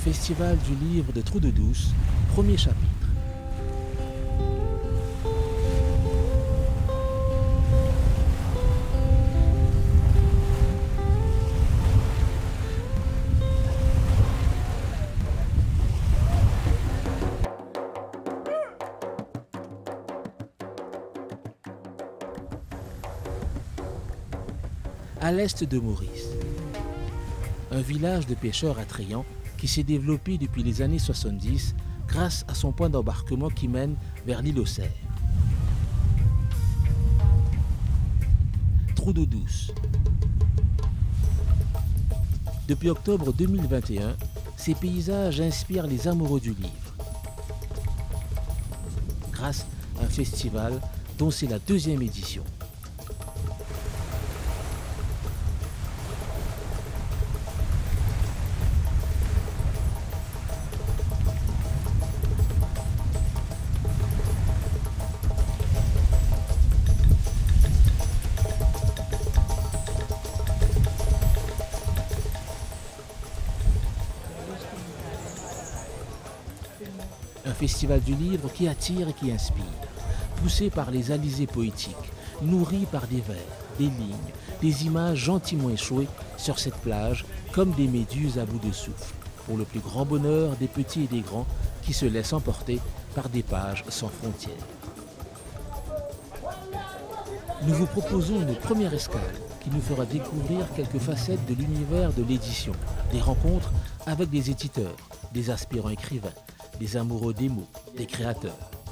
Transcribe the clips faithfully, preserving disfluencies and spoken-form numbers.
Festival du livre de Trou-de-Douce, premier chapitre. À l'est de Maurice, un village de pêcheurs attrayant qui s'est développé depuis les années soixante-dix grâce à son point d'embarquement qui mène vers l'île aux Cerfs. Trou-de-Douce. Depuis octobre deux mille vingt et un, ces paysages inspirent les amoureux du livre. Grâce à un festival dont c'est la deuxième édition. Un festival du livre qui attire et qui inspire, poussé par les alizés poétiques, nourri par des vers, des lignes, des images gentiment échouées sur cette plage comme des méduses à bout de souffle, pour le plus grand bonheur des petits et des grands qui se laissent emporter par des pages sans frontières. Nous vous proposons une première escale qui nous fera découvrir quelques facettes de l'univers de l'édition, des rencontres avec des éditeurs, des aspirants écrivains, des amoureux des mots, des créateurs.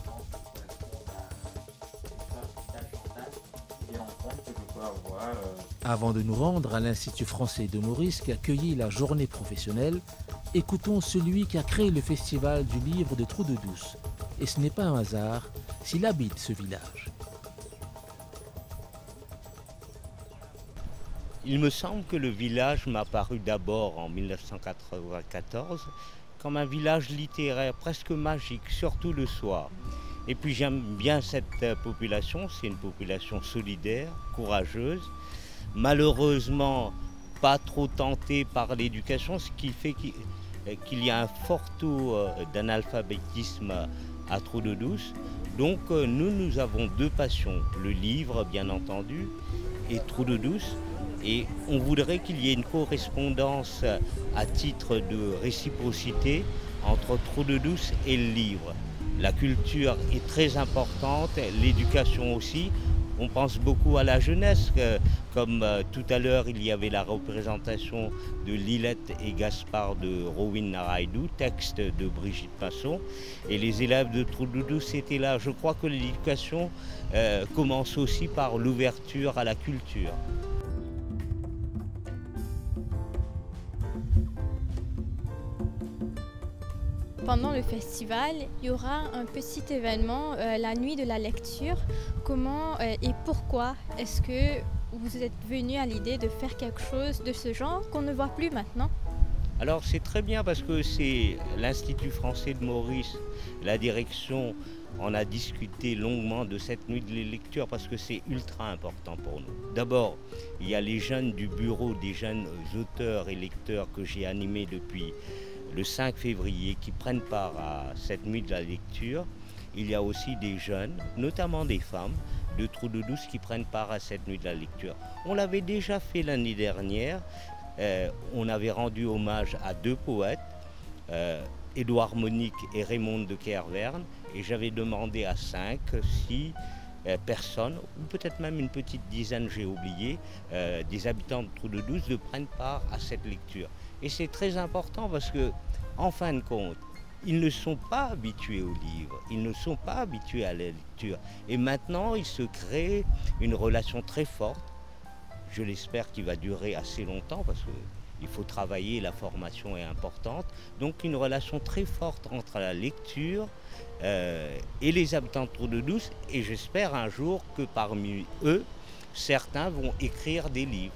Avant de nous rendre à l'Institut français de Maurice qui accueillit la journée professionnelle, écoutons celui qui a créé le festival du livre de Trou-de-Douce. Et ce n'est pas un hasard s'il habite ce village. Il me semble que le village m'a paru d'abord en mille neuf cent quatre-vingt-quatorze comme un village littéraire presque magique, surtout le soir. Et puis j'aime bien cette population, c'est une population solidaire, courageuse, malheureusement pas trop tentée par l'éducation, ce qui fait qu'il y a un fort taux d'analphabétisme à Trou-de-Douce. Donc nous, nous avons deux passions, le livre bien entendu et Trou-de-Douce. Et on voudrait qu'il y ait une correspondance à titre de réciprocité entre Trou-de-Douce et le livre. La culture est très importante, l'éducation aussi. On pense beaucoup à la jeunesse, comme tout à l'heure il y avait la représentation de Lilette et Gaspard de Rowin Naraidou, texte de Brigitte Masson. Et les élèves de Trou-de-Douce étaient là. Je crois que l'éducation euh, commence aussi par l'ouverture à la culture. Pendant le festival, il y aura un petit événement, euh, la nuit de la lecture. Comment euh, et pourquoi est-ce que vous êtes venu à l'idée de faire quelque chose de ce genre qu'on ne voit plus maintenant? Alors c'est très bien parce que c'est l'Institut français de Maurice, la direction, on a discuté longuement de cette nuit de la lecture parce que c'est ultra important pour nous. D'abord, il y a les jeunes du bureau des jeunes auteurs et lecteurs que j'ai animés depuis le cinq février qui prennent part à cette nuit de la lecture. Il y a aussi des jeunes, notamment des femmes, de Trou-de-Douce qui prennent part à cette nuit de la lecture. On l'avait déjà fait l'année dernière. Euh, on avait rendu hommage à deux poètes, euh, Édouard Monique et Raymond de Kerverne, et j'avais demandé à cinq, six euh, personnes, ou peut-être même une petite dizaine, j'ai oublié, euh, des habitants de Trou-de-Douce de prendre part à cette lecture. Et c'est très important parce que, en fin de compte, ils ne sont pas habitués au livre, ils ne sont pas habitués à la lecture. Et maintenant, il se crée une relation très forte. Je l'espère qu'il va durer assez longtemps parce qu'il faut travailler, la formation est importante. Donc une relation très forte entre la lecture euh, et les habitants de Trou-de-Douce. Et j'espère un jour que parmi eux, certains vont écrire des livres.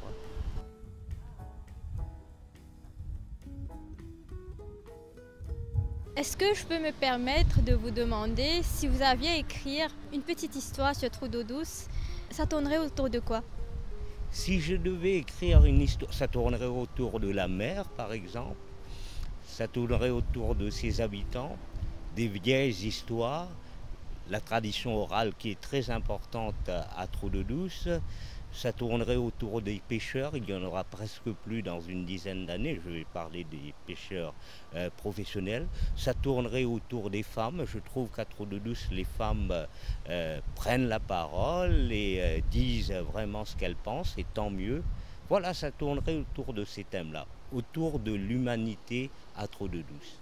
Est-ce que je peux me permettre de vous demander si vous aviez à écrire une petite histoire sur Trou-de-Douce, ça tournerait autour de quoi? Si je devais écrire une histoire, ça tournerait autour de la mer, par exemple. Ça tournerait autour de ses habitants, des vieilles histoires, la tradition orale qui est très importante à Trou-de-Douce. Ça tournerait autour des pêcheurs, il n'y en aura presque plus dans une dizaine d'années, je vais parler des pêcheurs euh, professionnels. Ça tournerait autour des femmes, je trouve qu'à Trou-de-Douce, les femmes euh, prennent la parole et euh, disent vraiment ce qu'elles pensent, et tant mieux. Voilà, ça tournerait autour de ces thèmes-là, autour de l'humanité à Trou-de-Douce.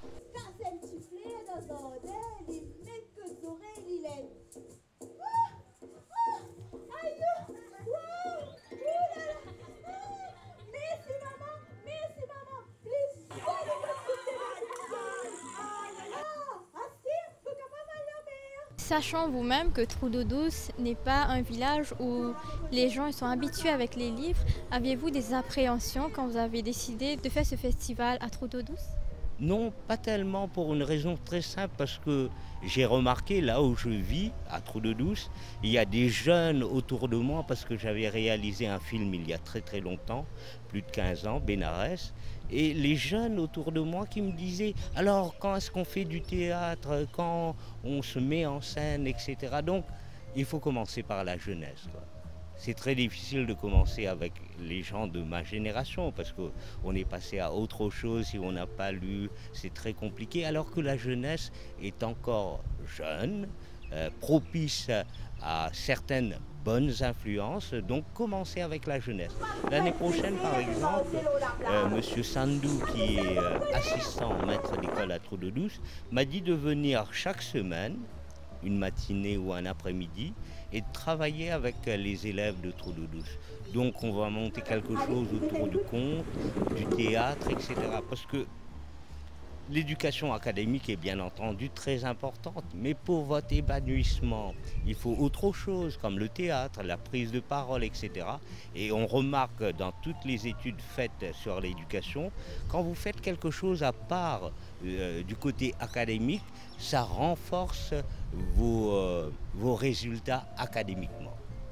Sachant vous-même que Trou-de-Douce n'est pas un village où les gens sont habitués avec les livres, aviez-vous des appréhensions quand vous avez décidé de faire ce festival à Trou-de-Douce? Non, pas tellement, pour une raison très simple, parce que j'ai remarqué là où je vis, à Trou-de-Douce, il y a des jeunes autour de moi, parce que j'avais réalisé un film il y a très très longtemps, plus de quinze ans, Bénarès, et les jeunes autour de moi qui me disaient « alors quand est-ce qu'on fait du théâtre, quand on se met en scène, et cetera » Donc il faut commencer par la jeunesse, quoi. C'est très difficile de commencer avec les gens de ma génération parce qu'on est passé à autre chose si on n'a pas lu, c'est très compliqué. Alors que la jeunesse est encore jeune, euh, propice à certaines bonnes influences, donc commencer avec la jeunesse. L'année prochaine, par exemple, euh, Monsieur Sandou, qui est euh, assistant maître d'école à Trou-de-Douce, m'a dit de venir chaque semaine, une matinée ou un après-midi, et de travailler avec les élèves de Trou-de-Douce. Donc on va monter quelque chose autour du conte, du théâtre, et cetera. Parce que l'éducation académique est bien entendu très importante, mais pour votre épanouissement, il faut autre chose, comme le théâtre, la prise de parole, et cetera. Et on remarque dans toutes les études faites sur l'éducation, quand vous faites quelque chose à part euh, du côté académique, ça renforce vos, euh, vos résultats académiquement.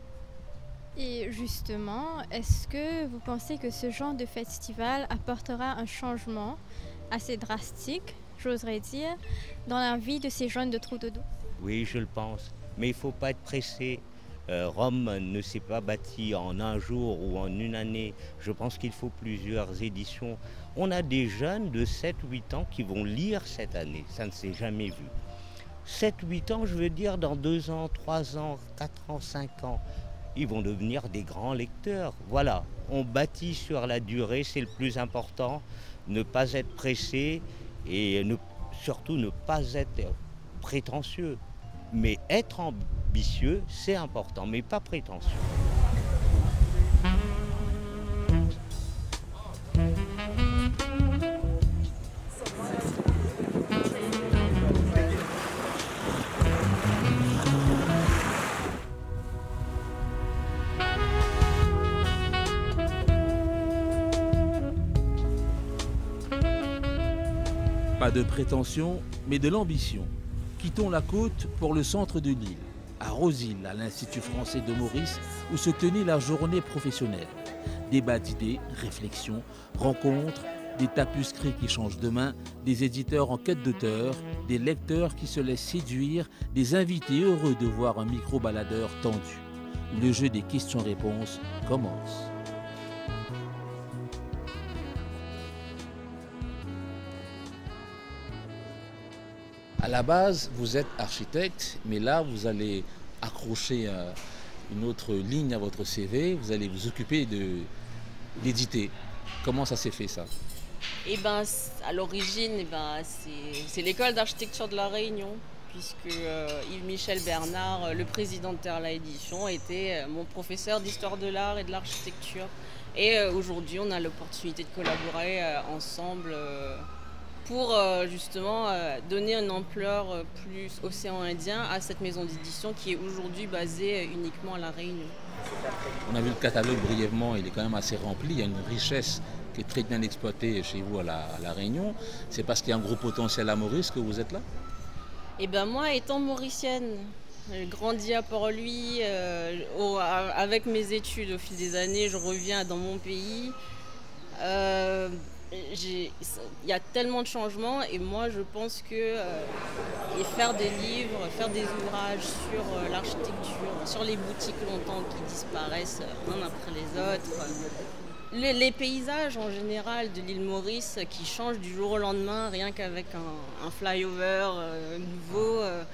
Et justement, est-ce que vous pensez que ce genre de festival apportera un changement assez drastique, j'oserais dire, dans la vie de ces jeunes de Trou-de-Douce? Oui, je le pense. Mais il ne faut pas être pressé. Euh, Rome ne s'est pas bâti en un jour ou en une année. Je pense qu'il faut plusieurs éditions. On a des jeunes de sept huit ans qui vont lire cette année. Ça ne s'est jamais vu. sept huit ans, je veux dire, dans deux ans, trois ans, quatre ans, cinq ans. Ils vont devenir des grands lecteurs. Voilà, on bâtit sur la durée, c'est le plus important. Ne pas être pressé et ne, surtout ne pas être prétentieux. Mais être ambitieux, c'est important, mais pas prétentieux. Pas de prétention, mais de l'ambition. Quittons la côte pour le centre de l'île, à Rosille, à l'Institut français de Maurice, où se tenait la journée professionnelle. Débat d'idées, réflexions, rencontres, des tapuscrits qui changent de main, des éditeurs en quête d'auteur, des lecteurs qui se laissent séduire, des invités heureux de voir un micro-baladeur tendu. Le jeu des questions-réponses commence. À la base, vous êtes architecte, mais là, vous allez accrocher euh, une autre ligne à votre C V. Vous allez vous occuper de, d'éditer. Comment ça s'est fait, ça? Eh ben, à l'origine, eh ben, c'est l'école d'architecture de La Réunion, puisque euh, Yves-Michel Bernard, le président de Terla Édition, était euh, mon professeur d'histoire de l'art et de l'architecture. Et euh, aujourd'hui, on a l'opportunité de collaborer euh, ensemble euh, pour euh, justement euh, donner une ampleur euh, plus océan Indien à cette maison d'édition qui est aujourd'hui basée euh, uniquement à La Réunion. On a vu le catalogue brièvement, il est quand même assez rempli, il y a une richesse qui est très bien exploitée chez vous à La, à la Réunion. C'est parce qu'il y a un gros potentiel à Maurice que vous êtes là? Eh bien moi, étant mauricienne, j'ai grandi à Port-Louis, euh, au, avec mes études au fil des années, je reviens dans mon pays. Euh, il y a tellement de changements et moi je pense que euh, et faire des livres, faire des ouvrages sur euh, l'architecture, sur les boutiques longtemps qui disparaissent euh, un après les autres, les, les paysages en général de l'île Maurice qui changent du jour au lendemain rien qu'avec un, un flyover euh, nouveau, euh,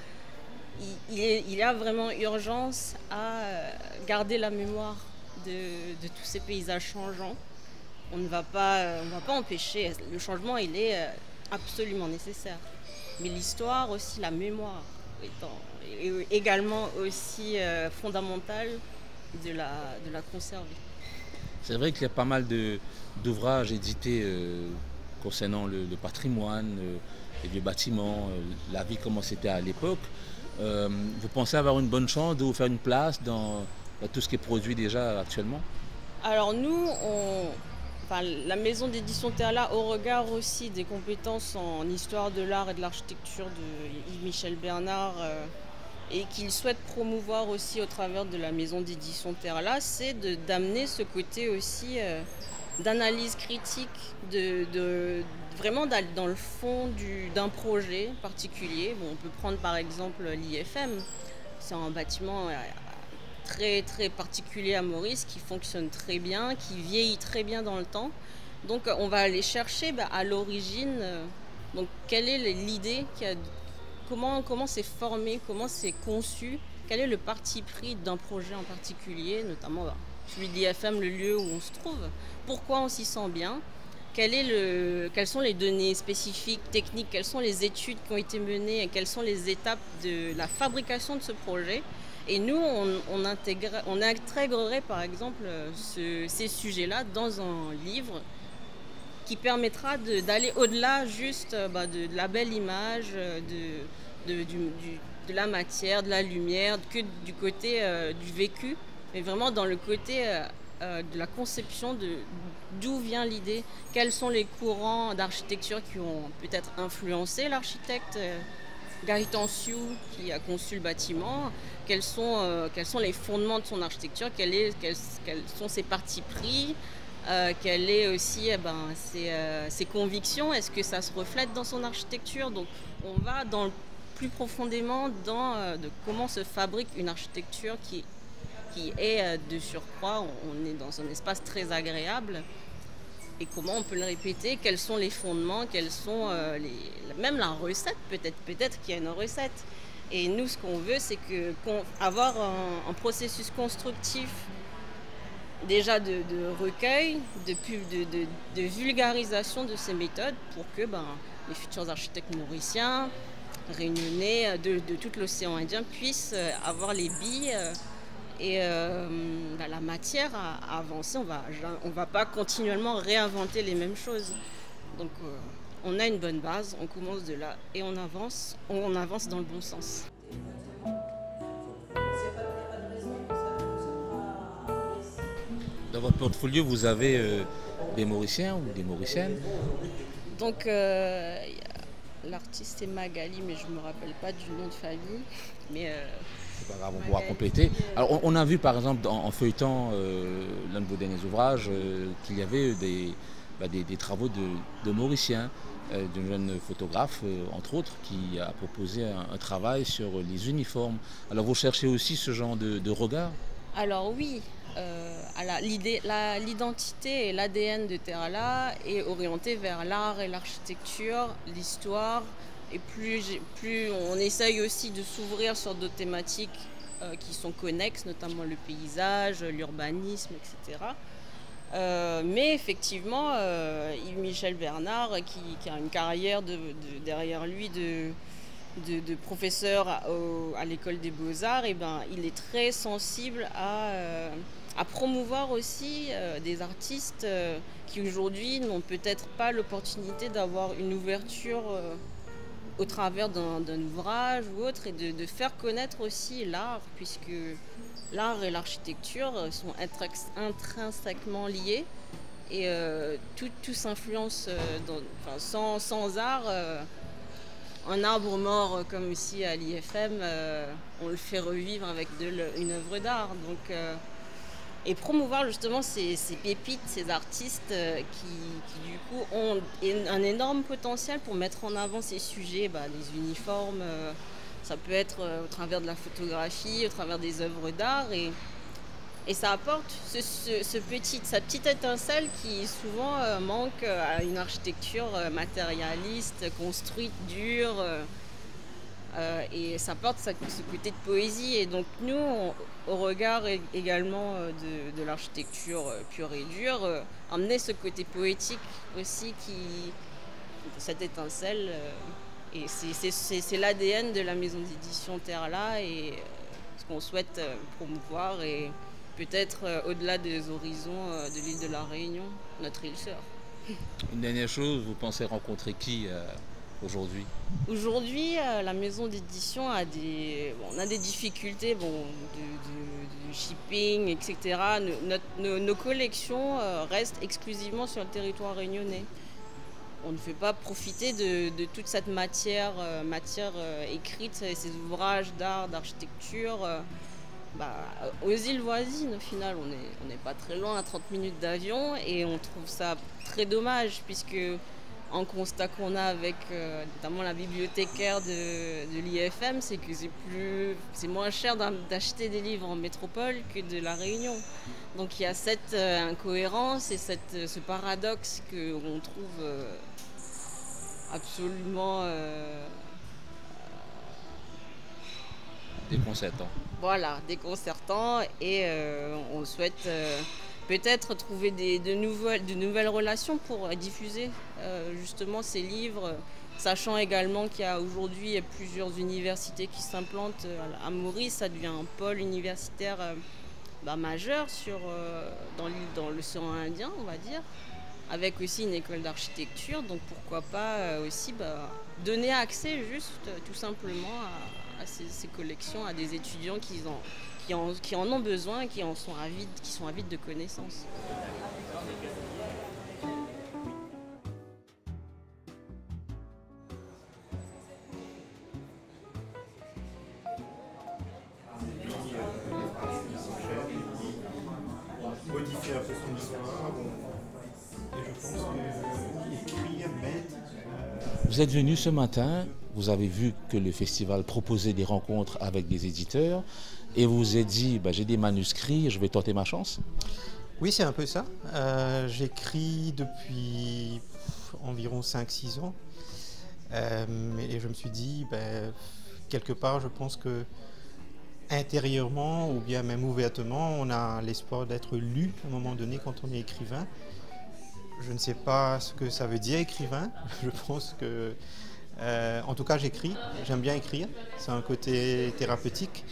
il, il, est, il y a vraiment urgence à garder la mémoire de, de tous ces paysages changeants. On ne va pas, on va pas empêcher, le changement il est absolument nécessaire. Mais l'histoire aussi, la mémoire étant, est également aussi fondamentale de la, de la conserver. C'est vrai qu'il y a pas mal de, d'ouvrages édités euh, concernant le, le patrimoine, euh, les vieux bâtiments, euh, la vie comment c'était à l'époque. Euh, vous pensez avoir une bonne chance de vous faire une place dans, dans tout ce qui est produit déjà actuellement? Alors nous, on... Enfin, la maison d'édition Terla, au regard aussi des compétences en histoire de l'art et de l'architecture de Yves-Michel Bernard euh, et qu'il souhaite promouvoir aussi au travers de la maison d'édition Terla, c'est de, d'amener ce côté aussi euh, d'analyse critique, de, de, vraiment d'aller dans le fond du, d'un projet particulier. Bon, on peut prendre par exemple l'I F M, c'est un bâtiment euh, très très particulier à Maurice, qui fonctionne très bien, qui vieillit très bien dans le temps. Donc on va aller chercher bah, à l'origine, euh, donc quelle est l'idée, qui a, comment comment c'est formé, comment c'est conçu, quel est le parti pris d'un projet en particulier, notamment bah, celui de l'I F M, le lieu où on se trouve, pourquoi on s'y sent bien, quel est le, quelles sont les données spécifiques, techniques, quelles sont les études qui ont été menées et quelles sont les étapes de la fabrication de ce projet. Et nous, on, on, intègre, on intégrerait par exemple ce, ces sujets-là dans un livre qui permettra de, d'aller au-delà juste bah, de, de la belle image, de, de, du, du, de la matière, de la lumière, que du côté euh, du vécu, mais vraiment dans le côté euh, de la conception de d'où vient l'idée, quels sont les courants d'architecture qui ont peut-être influencé l'architecte euh, Gaëtan Sioux qui a conçu le bâtiment, quels sont, euh, quels sont les fondements de son architecture, quels, est, quels, quels sont ses partis pris, euh, quelles est aussi eh ben, ses, euh, ses convictions, est-ce que ça se reflète dans son architecture. Donc on va dans le, plus profondément dans euh, de comment se fabrique une architecture qui, qui est euh, de surcroît, on, on est dans un espace très agréable. Et comment on peut le répéter, quels sont les fondements, quels sont euh, les, même la recette, peut-être, peut-être qu'il y a une recette. Et nous, ce qu'on veut, c'est que, qu'on, avoir un, un processus constructif, déjà de, de recueil, de, de, de, de vulgarisation de ces méthodes pour que ben, les futurs architectes mauriciens, réunionnais de, de tout l'océan Indien, puissent avoir les billes et euh, bah, la matière à, à avancer. On va, on va pas continuellement réinventer les mêmes choses. Donc euh, on a une bonne base, on commence de là et on avance, on avance dans le bon sens. Dans votre portfolio, vous avez euh, des Mauriciens ou des Mauriciennes? Donc euh, l'artiste est Magali, mais je ne me rappelle pas du nom de famille. Mais euh, c'est pas grave, on pourra compléter. Alors, on, on a vu par exemple en, en feuilletant euh, l'un de vos derniers ouvrages euh, qu'il y avait des, bah, des, des travaux de, de Mauriciens, euh, d'un jeune photographe, euh, entre autres, qui a proposé un, un travail sur les uniformes. Alors, vous cherchez aussi ce genre de, de regard? Alors oui, euh, à la, l'idée, la, l'identité et l'A D N de Terla est orientée vers l'art et l'architecture, l'histoire. Et plus, plus on essaye aussi de s'ouvrir sur d'autres thématiques euh, qui sont connexes, notamment le paysage, l'urbanisme, et cetera. Euh, mais effectivement, euh, Yves-Michel Bernard, qui, qui a une carrière de, de, derrière lui de, de, de professeur à, au, à l'école des Beaux-Arts, et ben, il est très sensible à, euh, à promouvoir aussi euh, des artistes euh, qui aujourd'hui n'ont peut-être pas l'opportunité d'avoir une ouverture euh, au travers d'un, d'un ouvrage ou autre, et de, de faire connaître aussi l'art, puisque l'art et l'architecture sont intrinsèquement liés et euh, tout, tout s'influence. Dans, enfin, sans, sans art, euh, un arbre mort comme ici à l'I F M, euh, on le fait revivre avec de, une œuvre d'art. Donc euh, et promouvoir justement ces, ces pépites, ces artistes euh, qui, qui du coup ont un énorme potentiel pour mettre en avant ces sujets, bah, les uniformes, euh, ça peut être euh, au travers de la photographie, au travers des œuvres d'art, et, et ça apporte ce, ce, ce petit, sa petite étincelle qui souvent euh, manque à une architecture euh, matérialiste, construite, dure. Euh, Euh, et ça porte ce côté de poésie. Et donc nous, on, au regard également de, de l'architecture pure et dure, euh, emmener ce côté poétique aussi, qui, cette étincelle. Euh, et c'est l'A D N de la maison d'édition Terre-Là, et euh, ce qu'on souhaite euh, promouvoir, et peut-être euh, au-delà des horizons euh, de l'île de la Réunion, notre île sœur. Une dernière chose, vous pensez rencontrer qui euh... aujourd'hui? Aujourd'hui, euh, la maison d'édition a des, bon, on a des difficultés bon, de, de, de shipping, et cetera. Nos, notre, nos, nos collections euh, restent exclusivement sur le territoire réunionnais. On ne fait pas profiter de, de toute cette matière, euh, matière euh, écrite, ces ouvrages d'art, d'architecture, euh, bah, aux îles voisines. Au final, on n'est on n'est pas très loin, à trente minutes d'avion, et on trouve ça très dommage, puisque un constat qu'on a avec euh, notamment la bibliothécaire de, de l'I F M, c'est que c'est plus, c'est moins cher d'acheter des livres en métropole que de la Réunion. Donc il y a cette euh, incohérence et cette, ce paradoxe qu'on trouve euh, absolument euh, déconcertant. Voilà, déconcertant, et euh, on souhaite euh, peut-être trouver des, de, nouvelles, de nouvelles relations pour diffuser euh, justement ces livres, sachant également qu'il y a aujourd'hui plusieurs universités qui s'implantent à Maurice. Ça devient un pôle universitaire euh, bah, majeur sur, euh, dans, dans l'océan Indien, on va dire, avec aussi une école d'architecture. Donc pourquoi pas euh, aussi bah, donner accès juste euh, tout simplement à, à ces, ces collections à des étudiants qui en Qui en, qui en ont besoin, qui en sont avides, qui sont avides de connaissances. Modifier un peu son histoire, et je pense que écrire, mettre. Vous êtes venu ce matin, vous avez vu que le festival proposait des rencontres avec des éditeurs, et vous vous êtes dit, bah, j'ai des manuscrits, je vais tenter ma chance? Oui, c'est un peu ça. Euh, J'écris depuis environ cinq six ans. Euh, et je me suis dit, ben, quelque part, je pense que intérieurement, ou bien même ouvertement, on a l'espoir d'être lu à un moment donné quand on est écrivain. Je ne sais pas ce que ça veut dire, écrivain. Je pense que... Euh, en tout cas, j'écris. J'aime bien écrire. C'est un côté thérapeutique.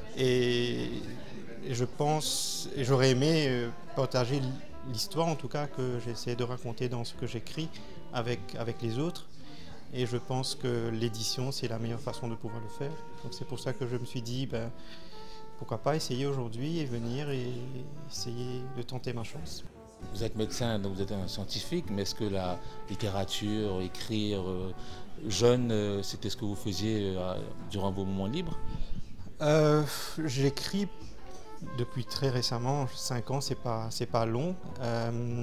Et je pense, et j'aurais aimé partager l'histoire, en tout cas, que j'essaie de raconter dans ce que j'écris avec, avec les autres. Et je pense que l'édition, c'est la meilleure façon de pouvoir le faire. Donc c'est pour ça que je me suis dit, ben, pourquoi pas essayer aujourd'hui et venir et essayer de tenter ma chance. Vous êtes médecin, donc vous êtes un scientifique, mais est-ce que la littérature, écrire euh, jeune, euh, c'était ce que vous faisiez euh, durant vos moments libres? Euh, J'écris depuis très récemment, cinq ans, c'est pas, c'est pas long. Euh,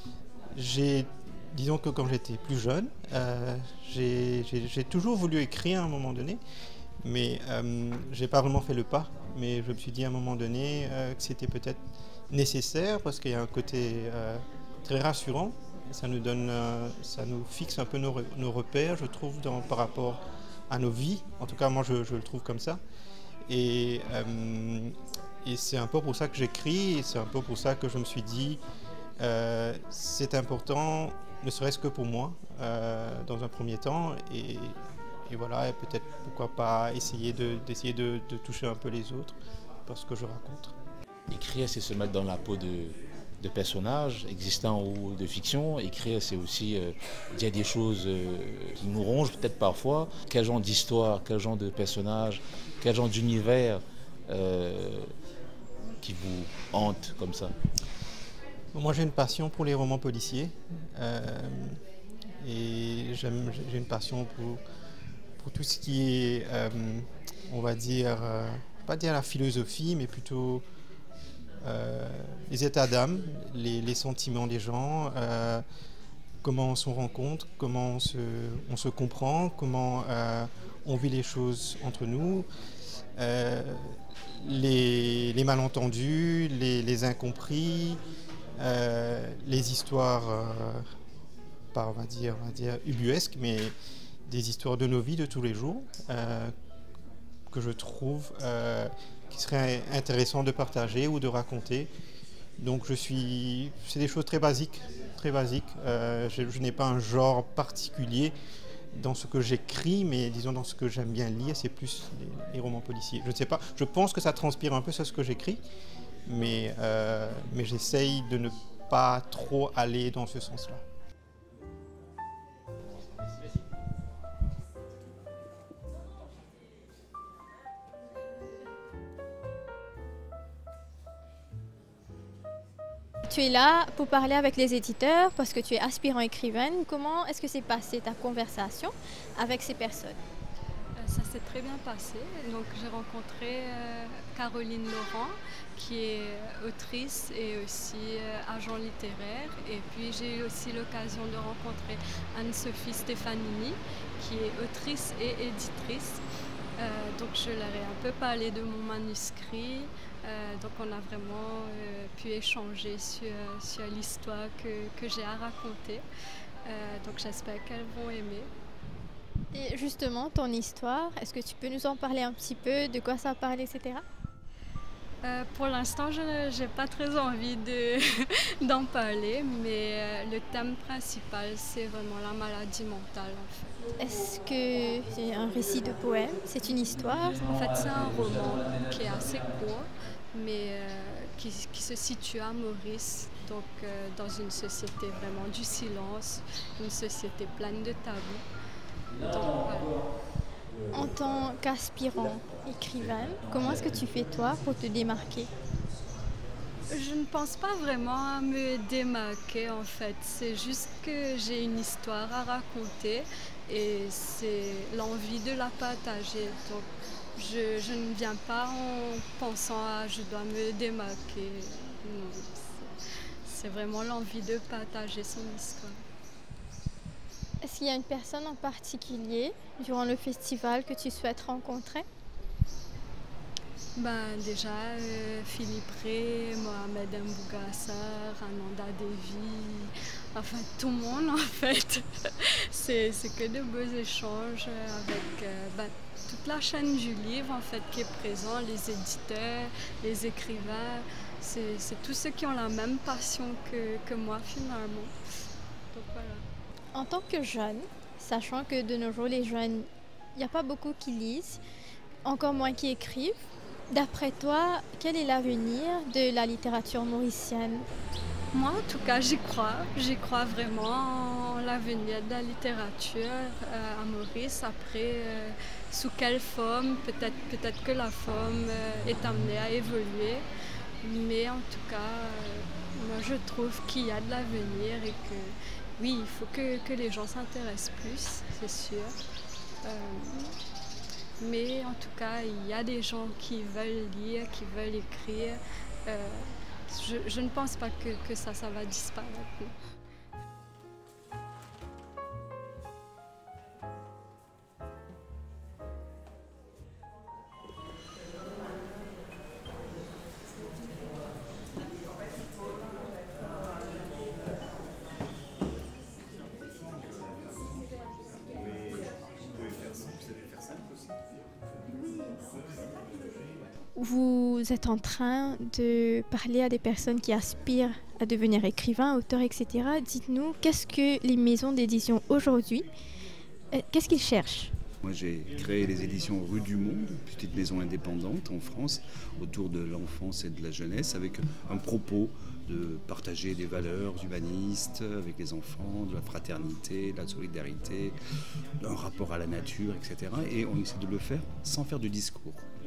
j'ai, disons que quand j'étais plus jeune, euh, j'ai toujours voulu écrire à un moment donné, mais euh, j'ai pas vraiment fait le pas. Mais je me suis dit à un moment donné euh, que c'était peut-être nécessaire, parce qu'il y a un côté euh, très rassurant. Ça nous donne, euh, ça nous fixe un peu nos, nos repères, je trouve, dans, par rapport à nos vies. En tout cas, moi, je, je le trouve comme ça. Et, euh, et c'est un peu pour ça que j'écris, et c'est un peu pour ça que je me suis dit, euh, c'est important, ne serait-ce que pour moi, euh, dans un premier temps, et, et voilà, et peut-être pourquoi pas essayer de, d'essayer de, de toucher un peu les autres par ce que je raconte. Écrire, c'est se mettre dans la peau de, de personnages existants ou de fiction. Écrire, c'est aussi euh, dire des choses euh, qui nous rongent peut-être parfois. Quel genre d'histoire, quel genre de personnage, quel genre d'univers euh, qui vous hante comme ça? Moi, j'ai une passion pour les romans policiers. Euh, et j'aime, j'ai une passion pour, pour tout ce qui est, euh, on va dire, euh, pas dire la philosophie, mais plutôt euh, les états d'âme, les, les sentiments des gens, euh, comment on se rencontre, comment on se, on se comprend, comment euh, on vit les choses entre nous, euh, les, les malentendus, les, les incompris, euh, les histoires, euh, pas on va dire, on va dire ubuesques, mais des histoires de nos vies de tous les jours, euh, que je trouve euh, qui serait intéressant de partager ou de raconter. Donc je suis, c'est des choses très basiques, très basiques. Euh, je, je n'ai pas un genre particulier dans ce que j'écris, mais disons dans ce que j'aime bien lire, c'est plus les, les romans policiers. Je ne sais pas, je pense que ça transpire un peu sur ce que j'écris, mais, euh, mais j'essaye de ne pas trop aller dans ce sens-là. Tu es là pour parler avec les éditeurs parce que tu es aspirant écrivaine. Comment est-ce que s'est passée ta conversation avec ces personnes? Ça s'est très bien passé. Donc, j'ai rencontré euh, Caroline Laurent, qui est autrice et aussi euh, agent littéraire. Et puis, j'ai eu aussi l'occasion de rencontrer Anne-Sophie Stefanini, qui est autrice et éditrice. Euh, donc, je leur ai un peu parlé de mon manuscrit. Euh, donc, on a vraiment euh, pu échanger sur, sur l'histoire que, que j'ai à raconter. Euh, donc, j'espère qu'elles vont aimer. Et justement, ton histoire, est-ce que tu peux nous en parler un petit peu, de quoi ça parle, et cetera? Euh, pour l'instant, je n'ai pas très envie de, d'en parler, mais euh, le thème principal, c'est vraiment la maladie mentale, en fait. Est-ce que c'est un récit de poème? C'est une histoire? En fait, c'est un roman qui est assez court, mais euh, qui, qui se situe à Maurice, donc euh, dans une société vraiment du silence, une société pleine de tabous. Donc, voilà. En tant qu'aspirant écrivain, comment est-ce que tu fais toi pour te démarquer? Je ne pense pas vraiment à me démarquer en fait, c'est juste que j'ai une histoire à raconter et c'est l'envie de la partager. Donc je, je ne viens pas en pensant à je dois me démarquer. Non, c'est vraiment l'envie de partager son histoire. Est-ce qu'il y a une personne en particulier durant le festival que tu souhaites rencontrer? Ben, déjà, euh, Philippe Ray, Mohamed Mbougassar, Ananda Devi, enfin tout le monde en fait. c'est, c'est que de beaux échanges avec euh, ben, toute la chaîne du livre en fait qui est présent, les éditeurs, les écrivains. C'est, c'est tous ceux qui ont la même passion que, que moi finalement. Donc voilà. En tant que jeune, sachant que de nos jours les jeunes, il n'y a pas beaucoup qui lisent, encore moins qui écrivent, d'après toi, quel est l'avenir de la littérature mauricienne? Moi, en tout cas, j'y crois. J'y crois vraiment en l'avenir de la littérature euh, à Maurice. Après, euh, sous quelle forme? Peut-être, peut-être que la forme euh, est amenée à évoluer. Mais en tout cas, euh, moi, je trouve qu'il y a de l'avenir et que oui, il faut que, que les gens s'intéressent plus, c'est sûr. Euh, mais en tout cas, il y a des gens qui veulent lire, qui veulent écrire. Euh, je, je ne pense pas que, que ça, ça va disparaître. Vous êtes en train de parler à des personnes qui aspirent à devenir écrivains, auteurs, et cetera. Dites-nous, qu'est-ce que les maisons d'édition aujourd'hui, qu'est-ce qu'ils cherchent? Moi, j'ai créé les éditions Rue du Monde, une petite maison indépendante en France, autour de l'enfance et de la jeunesse, avec un propos de partager des valeurs humanistes avec les enfants, de la fraternité, de la solidarité, un rapport à la nature, et cetera. Et on essaie de le faire sans faire de discours.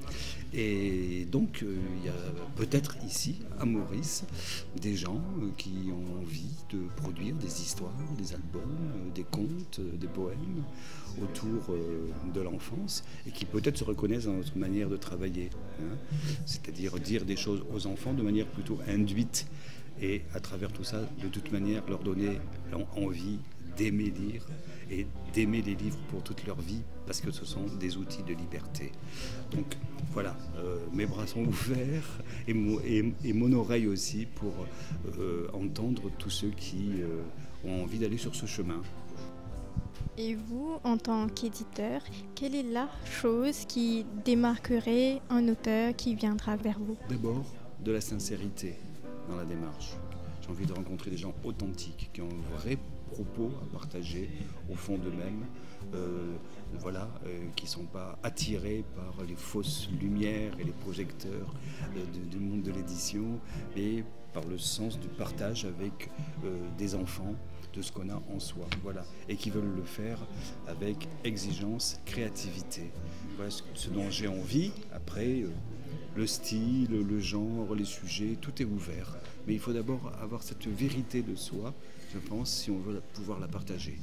Et donc, euh, il y a peut-être ici, à Maurice, des gens euh, qui ont envie de produire des histoires, des albums, euh, des contes, euh, des poèmes autour euh, de l'enfance et qui peut-être se reconnaissent dans notre manière de travailler. Hein, c'est-à-dire dire des choses aux enfants de manière plutôt induite et à travers tout ça, de toute manière, leur donner envie d'aimer lire et d'aimer les livres pour toute leur vie parce que ce sont des outils de liberté. Donc voilà, euh, mes bras sont ouverts et, mo et, et mon oreille aussi pour euh, entendre tous ceux qui euh, ont envie d'aller sur ce chemin. Et vous, en tant qu'éditeur, quelle est la chose qui démarquerait un auteur qui viendra vers vous? D'abord, de la sincérité dans la démarche. J'ai envie de rencontrer des gens authentiques qui ont un vrai propos à partager au fond d'eux-mêmes, euh, voilà, euh, qui ne sont pas attirés par les fausses lumières et les projecteurs euh, du, du monde de l'édition, mais par le sens du partage avec euh, des enfants de ce qu'on a en soi, voilà, et qui veulent le faire avec exigence, créativité. Voilà ce, ce dont j'ai envie. Après, euh, le style, le genre, les sujets, tout est ouvert. Mais il faut d'abord avoir cette vérité de soi, je pense, si on veut pouvoir la partager.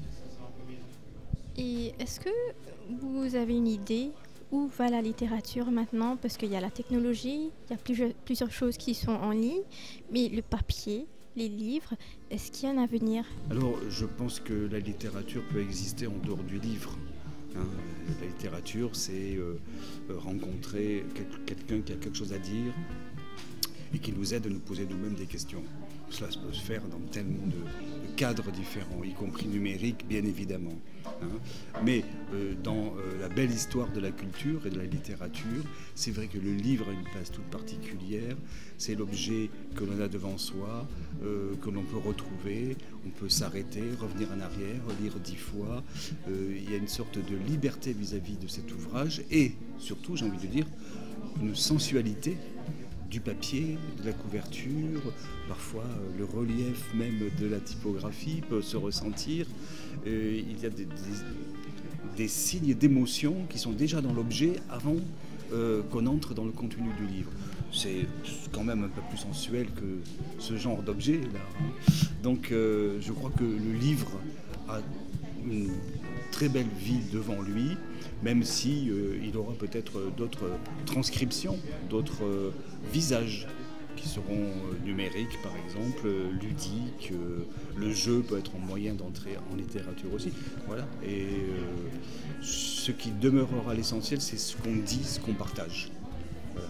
Et est-ce que vous avez une idée où va la littérature maintenant? Parce qu'il y a la technologie, il y a plusieurs, plusieurs choses qui sont en ligne, mais le papier, les livres, est-ce qu'il y a un avenir? Alors, je pense que la littérature peut exister en dehors du livre. Hein, la littérature, c'est euh, rencontrer quelqu'un qui a quelque chose à dire et qui nous aide à nous poser nous-mêmes des questions. Cela peut se faire dans tellement de, de cadres différents, y compris numériques, bien évidemment. Hein. Mais euh, dans euh, la belle histoire de la culture et de la littérature, c'est vrai que le livre a une place toute particulière. C'est l'objet que l'on a devant soi, euh, que l'on peut retrouver. On peut s'arrêter, revenir en arrière, lire dix fois. Euh, il y a une sorte de liberté vis-à-vis de cet ouvrage et surtout, j'ai envie de dire, une sensualité du papier, de la couverture, parfois euh, le relief même de la typographie peut se ressentir. Euh, il y a des, des, des signes d'émotion qui sont déjà dans l'objet avant euh, qu'on entre dans le contenu du livre. C'est quand même un peu plus sensuel que ce genre d'objet là. Donc euh, je crois que le livre a une très belle vie devant lui, même si euh, il aura peut-être d'autres transcriptions, d'autres euh, visages qui seront euh, numériques par exemple, euh, ludiques. Euh, le jeu peut être un moyen d'entrer en littérature aussi. Voilà. Et euh, ce qui demeurera l'essentiel, c'est ce qu'on dit, ce qu'on partage. Voilà.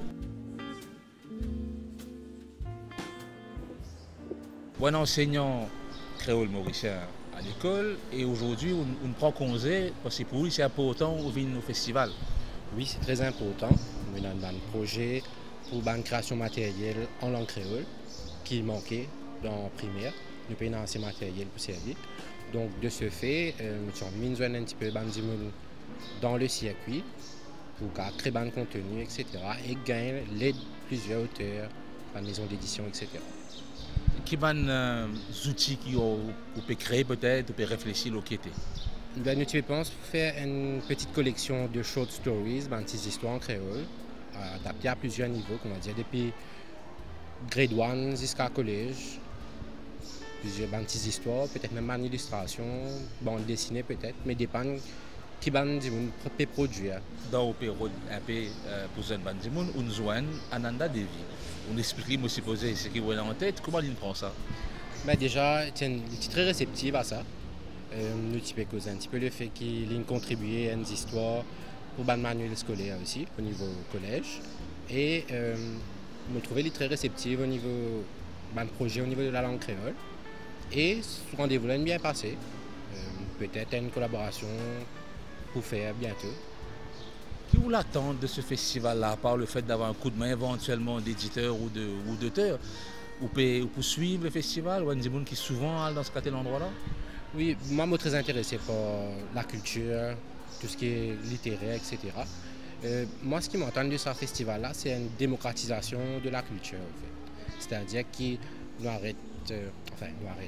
Bon enseignant créole mauricien à l'école et aujourd'hui on, on prend congé parce que pour lui c'est important de venir au festival. Oui, c'est très important. On a un projet pour une création matérielle en langue créole qui manquait dans la primaire. Nous payons ces matériels pour servir. Donc de ce fait, euh, nous avons mis un petit peu dans le circuit pour créer un contenu, et cetera. Et gagner l'aide de plusieurs auteurs, la maison d'édition, et cetera. Quels sont les outils que vous pouvez créer peut-être, vous pouvez réfléchir au qui était? Ben, nous pensons faire une petite collection de short stories, ben, des histoires en créole, adaptées à plusieurs niveaux, on va dire, depuis grade un jusqu'à collège. Plusieurs ben, petites histoires, peut-être même une illustration, bande dessinée peut-être, mais dépend qui bande peut produire. Dans le période un peu pour une bande de monde, on joint Ananda Devi. On explique, moi, supposé ce qu'il a en tête, comment il prend ça? Ben déjà, il est très réceptif à ça. Euh, nous pouvons causer un petit peu le fait qu'il ait contribué à une histoire pour le manuel scolaire aussi, au niveau collège. Et euh, nous trouvons très réceptif au niveau du projet, au niveau de la langue créole. Et ce rendez-vous là est bien passé. Euh, Peut-être une collaboration pour faire bientôt. Qui vous l'attente de ce festival-là, à part le fait d'avoir un coup de main éventuellement d'éditeur ou d'auteur, ou pour suivre le festival, ou un des gens qui souvent allent dans ce cas endroit-là? Oui, moi, je suis très intéressé par la culture, tout ce qui est littéraire, et cetera. Euh, moi, ce qui m'entend de ce festival-là, c'est une démocratisation de la culture, en fait. C'est-à-dire qu'il nous arrête, euh, enfin, nous arrêter.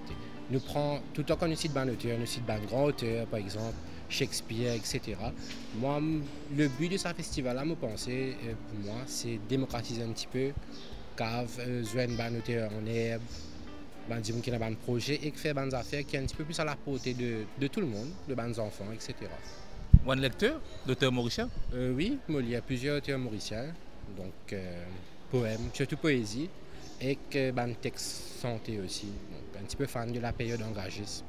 nous prend, tout le temps qu'on nous cite ban auteur, nous cite ban grand auteur, par exemple, Shakespeare, et cetera. Moi, le but de ce festival-là, me penser, pour moi, c'est démocratiser un petit peu, cave, jouer ban auteur en herbe, ban dire qu'il y a un projet et faire des affaires qui est un petit peu plus à la portée de, de tout le monde, de bons enfants, et cetera. Un lecteur d'auteurs mauriciens? euh, Oui, il y a plusieurs auteurs mauriciens, donc euh, poèmes, surtout poésie, et que ben, texte santé aussi, donc un petit peu fan de la période engagisme.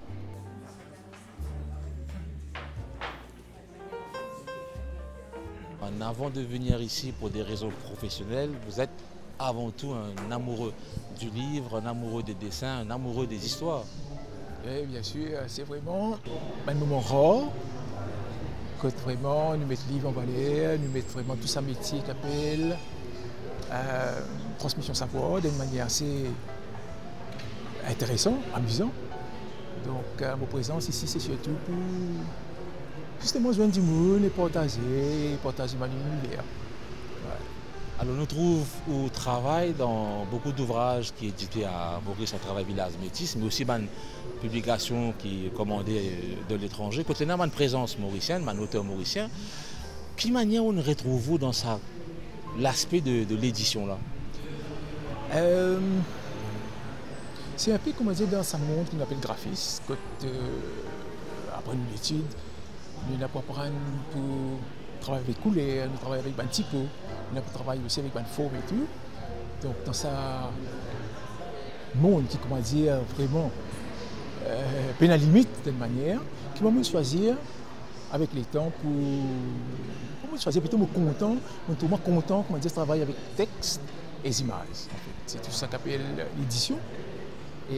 En avant de venir ici pour des raisons professionnelles, vous êtes avant tout un amoureux du livre, un amoureux des dessins, un amoureux des histoires. Oui, bien sûr, c'est vraiment un moment rare. Quand vraiment nous mettons le livre en valeur, nous mettons vraiment tout ça métier qu'appelle euh, transmission de savoir d'une manière assez intéressante, amusante. Donc, euh, ma présence ici, c'est surtout pour justement joindre du monde et partager, partager mon univers. Ouais. Alors, nous trouve au travail dans beaucoup d'ouvrages qui sont édités à Maurice à travers Village Métis, mais aussi une publication qui est commandée de l'étranger. Côté de une présence mauricienne, un auteur mauricien, quelle manière on retrouve dans ça l'aspect de, de l'édition là? Euh, c'est un peu comme on dit dans ce monde qu'on appelle graphiste. Quand euh, après une étude, nous n'avons pas apprendre pour travailler avec couleur, nous travaillons avec un typo, nous avons travaillé aussi avec une forme et tout. Donc dans ce monde qui, comment dire, vraiment euh, peine à limite d'une manière, qui va me choisir avec les temps pour, pour me choisir plutôt me content, me content, comment dire, travailler avec texte et images. En fait. C'est tout ça qu'appelle l'édition. Et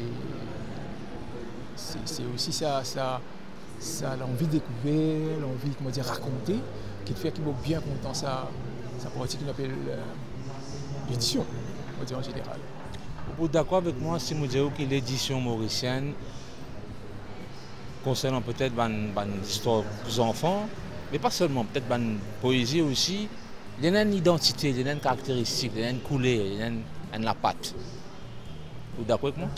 c'est aussi ça, ça, ça l'envie de découvrir, l'envie comment dire, raconter, qui fait qu'il m'a bien content ça, ça partie qu'on appelle euh, l'édition, on va dire en général. Vous êtes d'accord avec moi si vous dites que l'édition mauricienne, concernant peut-être une histoire pour enfants, mais pas seulement, peut-être une poésie aussi, il y a une identité, il y a une caractéristique, il y a une couleur, il y a une, une la patte. Vous êtes d'accord avec moi?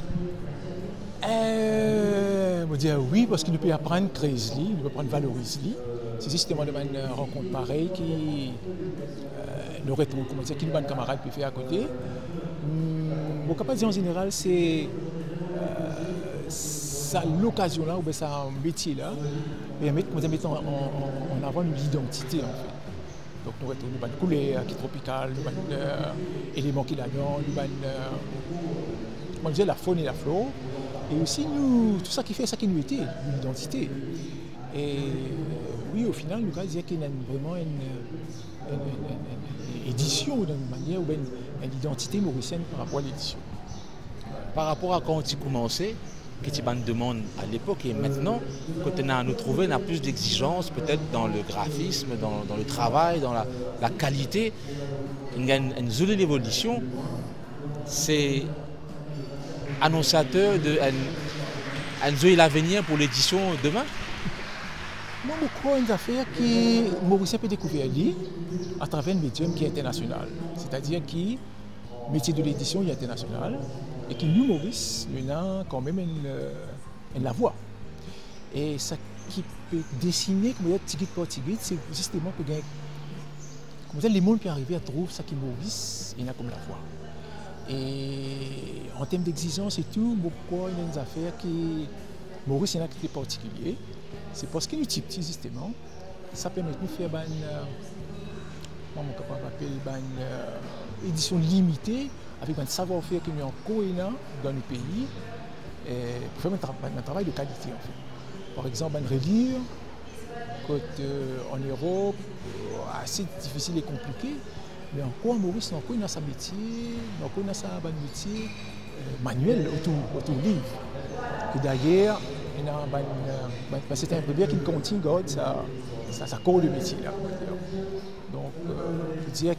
Euh, je dire oui, parce qu'il nous peut apprendre à créer, il peut apprendre à valoriser. C'est justement de une rencontre pareille qui euh, nous retrouve, comment dire, qu'une bonne camarade peut faire à côté. Hum, mon capacité en général, c'est euh, ça l'occasion là, ou bien ça un métier là, permettre de mettre en, en, en avant l'identité en fait. Donc nous retrouvons une bonne couleur qui est tropicale, une bonne euh, élément qui là-dedans, une bonne euh, comment dire, la faune et la flore. Et aussi nous, tout ça qui fait ça qui nous était, l'identité. Et oui, au final, nous allons dire qu'il y a vraiment une, une, une, une, une édition d'une manière, ou une, une identité mauricienne par rapport à l'édition. Par rapport à quand tu commençais, que tu me demandes à l'époque et maintenant, quand on a à nous trouver, on a plus d'exigences peut-être dans le graphisme, dans, dans le travail, dans la, la qualité. Il y a une, une jolie évolution. C'est annonciateur de l'avenir pour l'édition demain? Moi, je crois une affaire que Mauricien peut découvrir à travers un médium qui est international. C'est-à-dire que le métier de l'édition est international et que nous, Maurice, nous avons quand même une, une la voix. Et ça qui peut dessiner, comme dire, tigit par tigit, c'est justement que comme dire, les mondes peuvent arriver à trouver ça qui Maurice, il a comme la voix. Et en termes d'exigence et tout, pourquoi il y a des affaires qui Maurice, il y a qui est particulier. C'est parce qu'il est petit justement. Ça permet de nous faire une, euh, une euh, édition limitée avec un savoir-faire qui est encore dans le pays et pour faire un, tra un travail de qualité en fait. Par exemple, un relire euh, en Europe, assez difficile et compliqué. Mais encore, Maurice, encore dans sa métier, encore dans sa métier euh, manuel autour, autour du livre. Que d'ailleurs, c'est un peu qui continue, ça, ça, ça colle le métier. Là. Donc, euh, je dirais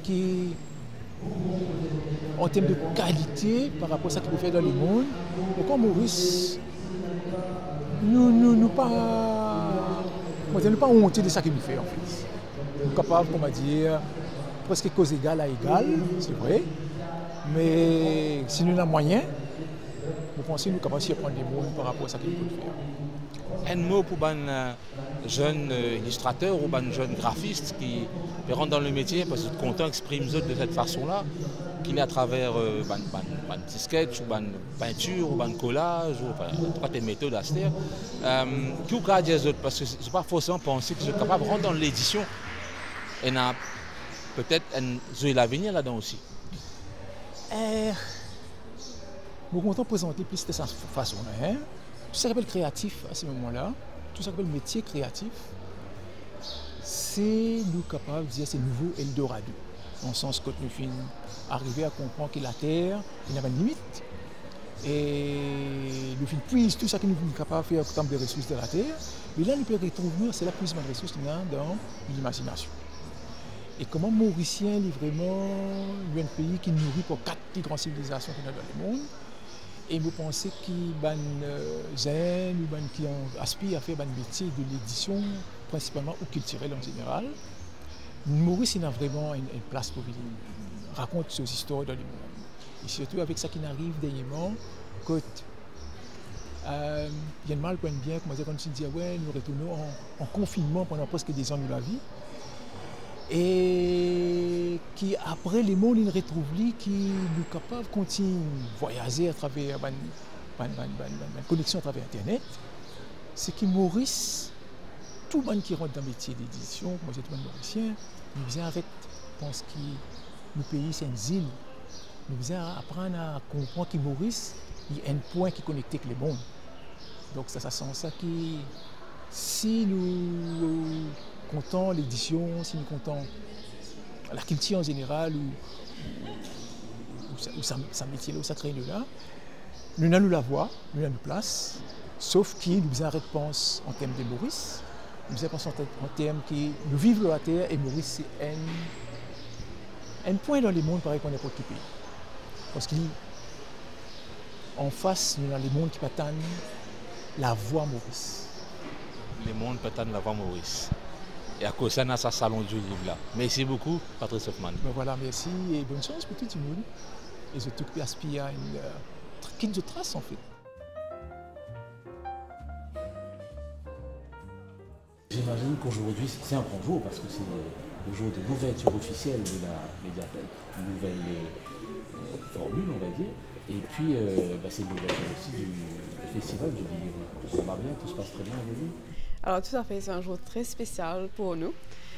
qu'en termes de qualité, par rapport à ce qu'il peut faire dans le monde, encore Maurice, nous ne nous, nous pas, nous pas honte de ce qu'il fait en fait. Nous sommes capables, comment dire, presque cause égale à égale, c'est vrai. Mais si nous avons moyen, nous pensez nous capables de prendre les mots par rapport à ce qu'ils peuvent faire. Un mot pour un jeune illustrateur ou un jeune graphiste qui rentre dans le métier parce que content exprime de cette façon-là, qu'il est à travers euh, ban, ban, ban petit sketch, ou ban peinture, ou ban collage, ou enfin, trois des méthodes à se faire. Euh, qui ou cas des autres, parce que c'est pas forcément penser que je suis capable de rentrer dans l'édition et n'a peut-être un jeu l'avenir là-dedans aussi. Euh, nous comptons présenter plus de cette façon-là. Hein? Tout ça qui s'appelle créatif à ce moment-là, tout ça qui s'appelle métier créatif, c'est nous capables de dire c'est nouveau Eldorado. Dans le sens que nous finissons arriver à comprendre que la Terre, il n'y a pas de limite. Et nous finissons puise tout ça que nous sommes capables de faire en termes de ressources de la Terre. Mais là, nous pouvons retrouver, c'est l'épuisement de ressources dans l'imagination. Et comment Mauricien est vraiment un pays qui nourrit pour quatre plus grandes civilisations qu'il y a dans le monde. Et je pense qu'il y a des jeunes ou qui aspirent à faire un métier de l'édition, principalement ou culturel en général. Maurice il a vraiment une, une place pour venir raconter ses histoires dans le monde. Et surtout avec ça qui arrive dernièrement, que euh, il y a une mal pour une bien, comme on dit, dit ouais, nous retournons en, en confinement pendant presque des ans de la vie. Et qui après les mondes ils retrouvent lui qui nous capables de continuer à voyager à travers une connexion à travers internet. C'est que Maurice, tout le monde qui rentre dans le métier d'édition, moi j'ai tout le monde mauricien, nous faisons arrêter, pense que le pays c'est une île. Nous faisons apprendre à comprendre que Maurice, il y a un point qui connecte avec le monde. Donc ça, ça sent ça qui, si nous comptons l'édition, si nous comptons la culture en général, ou, ou, ou sa, sa métier-là, ou sa créole-là, nous n'avons la voix, nous n'avons place, sauf que nous faisons réponse en termes de Maurice. Nous avons pensé en termes que nous vivons la terre et Maurice c'est un, un point dans le monde pareil qu'on n'importe quel pays. Parce qu'en face, nous avons les mondes qui attendent la voix Maurice. Les mondes attendent la voix Maurice. Et à cause de ça, on a ce salon du livre là. Merci beaucoup, Patrice Hoffman. Ben voilà, merci et bonne chance pour tout le monde. Et surtout qui aspire à une euh, quitte de trace en fait. J'imagine qu'aujourd'hui, c'est un grand jour parce que c'est le jour de l'ouverture officielle de la médiathèque, une nouvelle euh, formule, on va dire. Et puis, euh, bah, c'est l'ouverture aussi du, du festival du livre. Ça va bien, tout se passe très bien aujourd'hui. Alors, tout à fait, c'est un jour très spécial pour nous.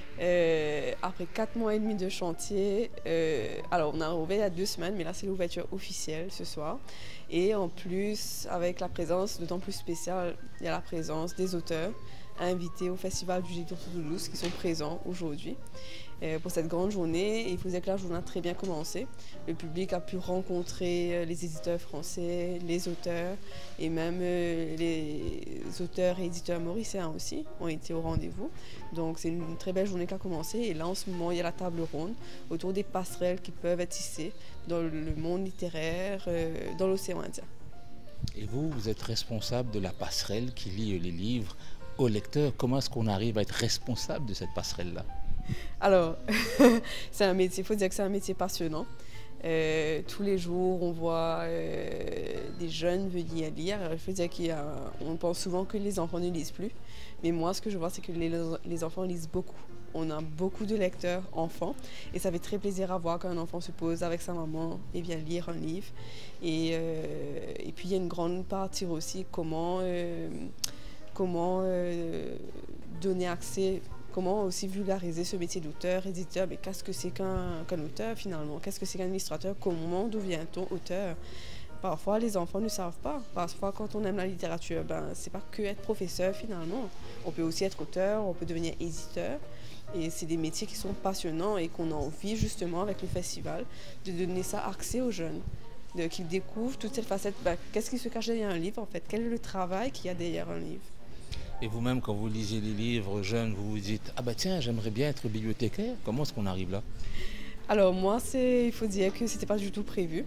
Euh, après quatre mois et demi de chantier, euh, alors on a ouvert il y a deux semaines, mais là c'est l'ouverture officielle ce soir. Et en plus, avec la présence d'autant plus spéciale, il y a la présence des auteurs invités au Festival du Livre de Toulouse qui sont présents aujourd'hui. Euh, pour cette grande journée, il faut dire que la journée a très bien commencé. Le public a pu rencontrer les éditeurs français, les auteurs et même euh, les auteurs et éditeurs mauriciens aussi ont été au rendez-vous. Donc c'est une très belle journée qui a commencé et là en ce moment il y a la table ronde autour des passerelles qui peuvent être tissées dans le monde littéraire, euh, dans l'océan Indien. Et vous, vous êtes responsable de la passerelle qui lie les livres aux lecteurs. Comment est-ce qu'on arrive à être responsable de cette passerelle-là ? Alors, c'est un métier, il faut dire que c'est un métier passionnant. Euh, tous les jours, on voit euh, des jeunes venir lire. Il faut dire qu'on pense souvent que les enfants ne lisent plus. Mais moi, ce que je vois, c'est que les, les enfants lisent beaucoup. On a beaucoup de lecteurs enfants. Et ça fait très plaisir à voir quand un enfant se pose avec sa maman et vient lire un livre. Et, euh, et puis, il y a une grande partie aussi, comment, euh, comment euh, donner accès. Comment aussi vulgariser ce métier d'auteur, éditeur, mais qu'est-ce que c'est qu'un qu'un auteur finalement? Qu'est-ce que c'est qu'un illustrateur? Comment devient-on auteur? Parfois les enfants ne savent pas. Parfois quand on aime la littérature, ben, c'est pas que être professeur finalement. On peut aussi être auteur, on peut devenir éditeur. Et c'est des métiers qui sont passionnants et qu'on a envie justement avec le festival de donner ça accès aux jeunes. Qu'ils découvrent toute cette facette. Ben, qu'est-ce qui se cache derrière un livre en fait? Quel est le travail qu'il y a derrière un livre? Et vous-même, quand vous lisez les livres jeunes, vous vous dites « Ah bah tiens, j'aimerais bien être bibliothécaire ». Comment est-ce qu'on arrive là? Alors moi, il faut dire que ce n'était pas du tout prévu.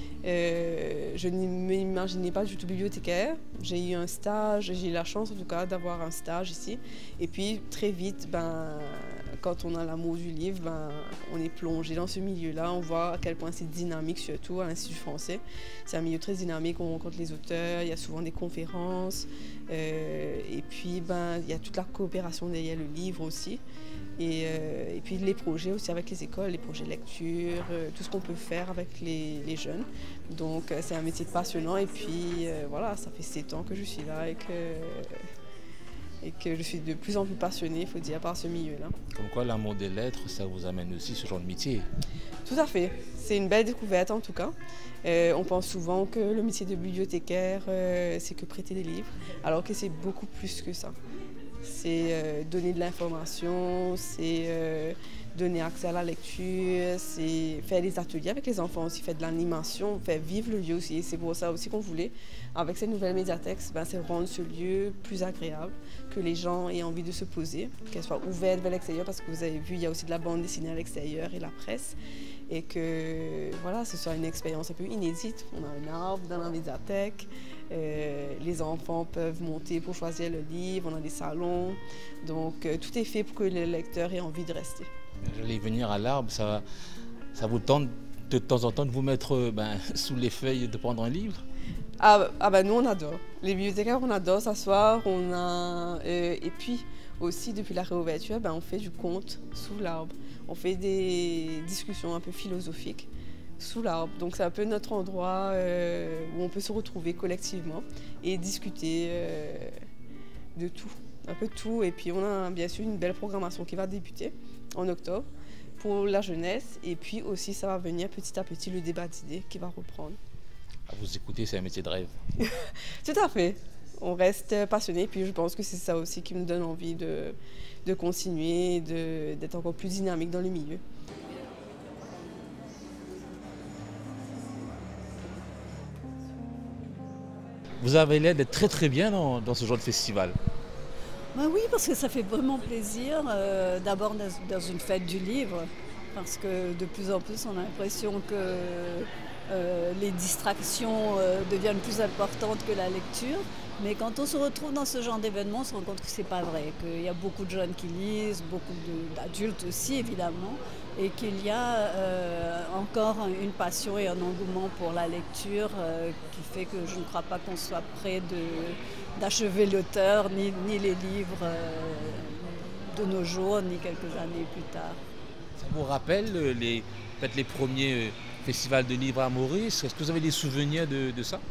Euh, je ne m'imaginais pas du tout bibliothécaire. J'ai eu un stage, j'ai eu la chance en tout cas d'avoir un stage ici. Et puis très vite, ben, quand on a l'amour du livre, ben, on est plongé dans ce milieu-là. On voit à quel point c'est dynamique, surtout à l'Institut français. C'est un milieu très dynamique, on rencontre les auteurs, il y a souvent des conférences. Euh, et puis, ben, il y a toute la coopération derrière le livre aussi. Et, euh, et puis les projets aussi avec les écoles, les projets lecture, euh, tout ce qu'on peut faire avec les, les jeunes. Donc euh, c'est un métier passionnant et puis euh, voilà, ça fait sept ans que je suis là et que, et que je suis de plus en plus passionnée, il faut dire, par ce milieu-là. Comme quoi l'amour des lettres, ça vous amène aussi ce genre de métier? Tout à fait, c'est une belle découverte en tout cas. Euh, on pense souvent que le métier de bibliothécaire, euh, c'est que prêter des livres, alors que c'est beaucoup plus que ça. C'est euh, donner de l'information, c'est euh, donner accès à la lecture, c'est faire des ateliers avec les enfants aussi, faire de l'animation, faire vivre le lieu aussi. Et c'est pour ça aussi qu'on voulait, avec cette nouvelle médiathèque, ben, c'est rendre ce lieu plus agréable, que les gens aient envie de se poser, qu'elle soit ouverte vers l'extérieur, parce que vous avez vu, il y a aussi de la bande dessinée à l'extérieur et la presse. Et que voilà, ce soit une expérience un peu inédite. On a un arbre dans la médiathèque, euh, les enfants peuvent monter pour choisir le livre, on a des salons. Donc euh, tout est fait pour que le lecteur ait envie de rester. J'allais venir à l'arbre, ça, ça vous tente de temps en temps de vous mettre ben, sous les feuilles de prendre un livre? Ah, ah ben nous on adore. Les bibliothécaires on adore s'asseoir, on a euh, et puis aussi depuis la réouverture, ben, on fait du conte sous l'arbre. On fait des discussions un peu philosophiques sous l'arbre. Donc c'est un peu notre endroit euh, où on peut se retrouver collectivement et discuter euh, de tout, un peu de tout. Et puis on a bien sûr une belle programmation qui va débuter en octobre pour la jeunesse. Et puis aussi ça va venir petit à petit le débat d'idées qui va reprendre. À vous écouter, c'est un métier de rêve. Tout à fait. On reste passionné, puis je pense que c'est ça aussi qui me donne envie de, de continuer, de, d'être encore plus dynamique dans le milieu. Vous avez l'air d'être très très bien dans, dans ce genre de festival. Ben oui, parce que ça fait vraiment plaisir, euh, d'abord dans, dans une fête du livre, parce que de plus en plus on a l'impression que euh, les distractions euh, deviennent plus importantes que la lecture. Mais quand on se retrouve dans ce genre d'événement, on se rend compte que ce n'est pas vrai, qu'il y a beaucoup de jeunes qui lisent, beaucoup de, d'adultes aussi évidemment, et qu'il y a euh, encore une passion et un engouement pour la lecture euh, qui fait que je ne crois pas qu'on soit près de, d'achever l'auteur, ni, ni les livres euh, de nos jours, ni quelques années plus tard. Ça vous rappelle les, peut-être les premiers festivals de livres à Maurice? Est-ce que vous avez des souvenirs de, de ça?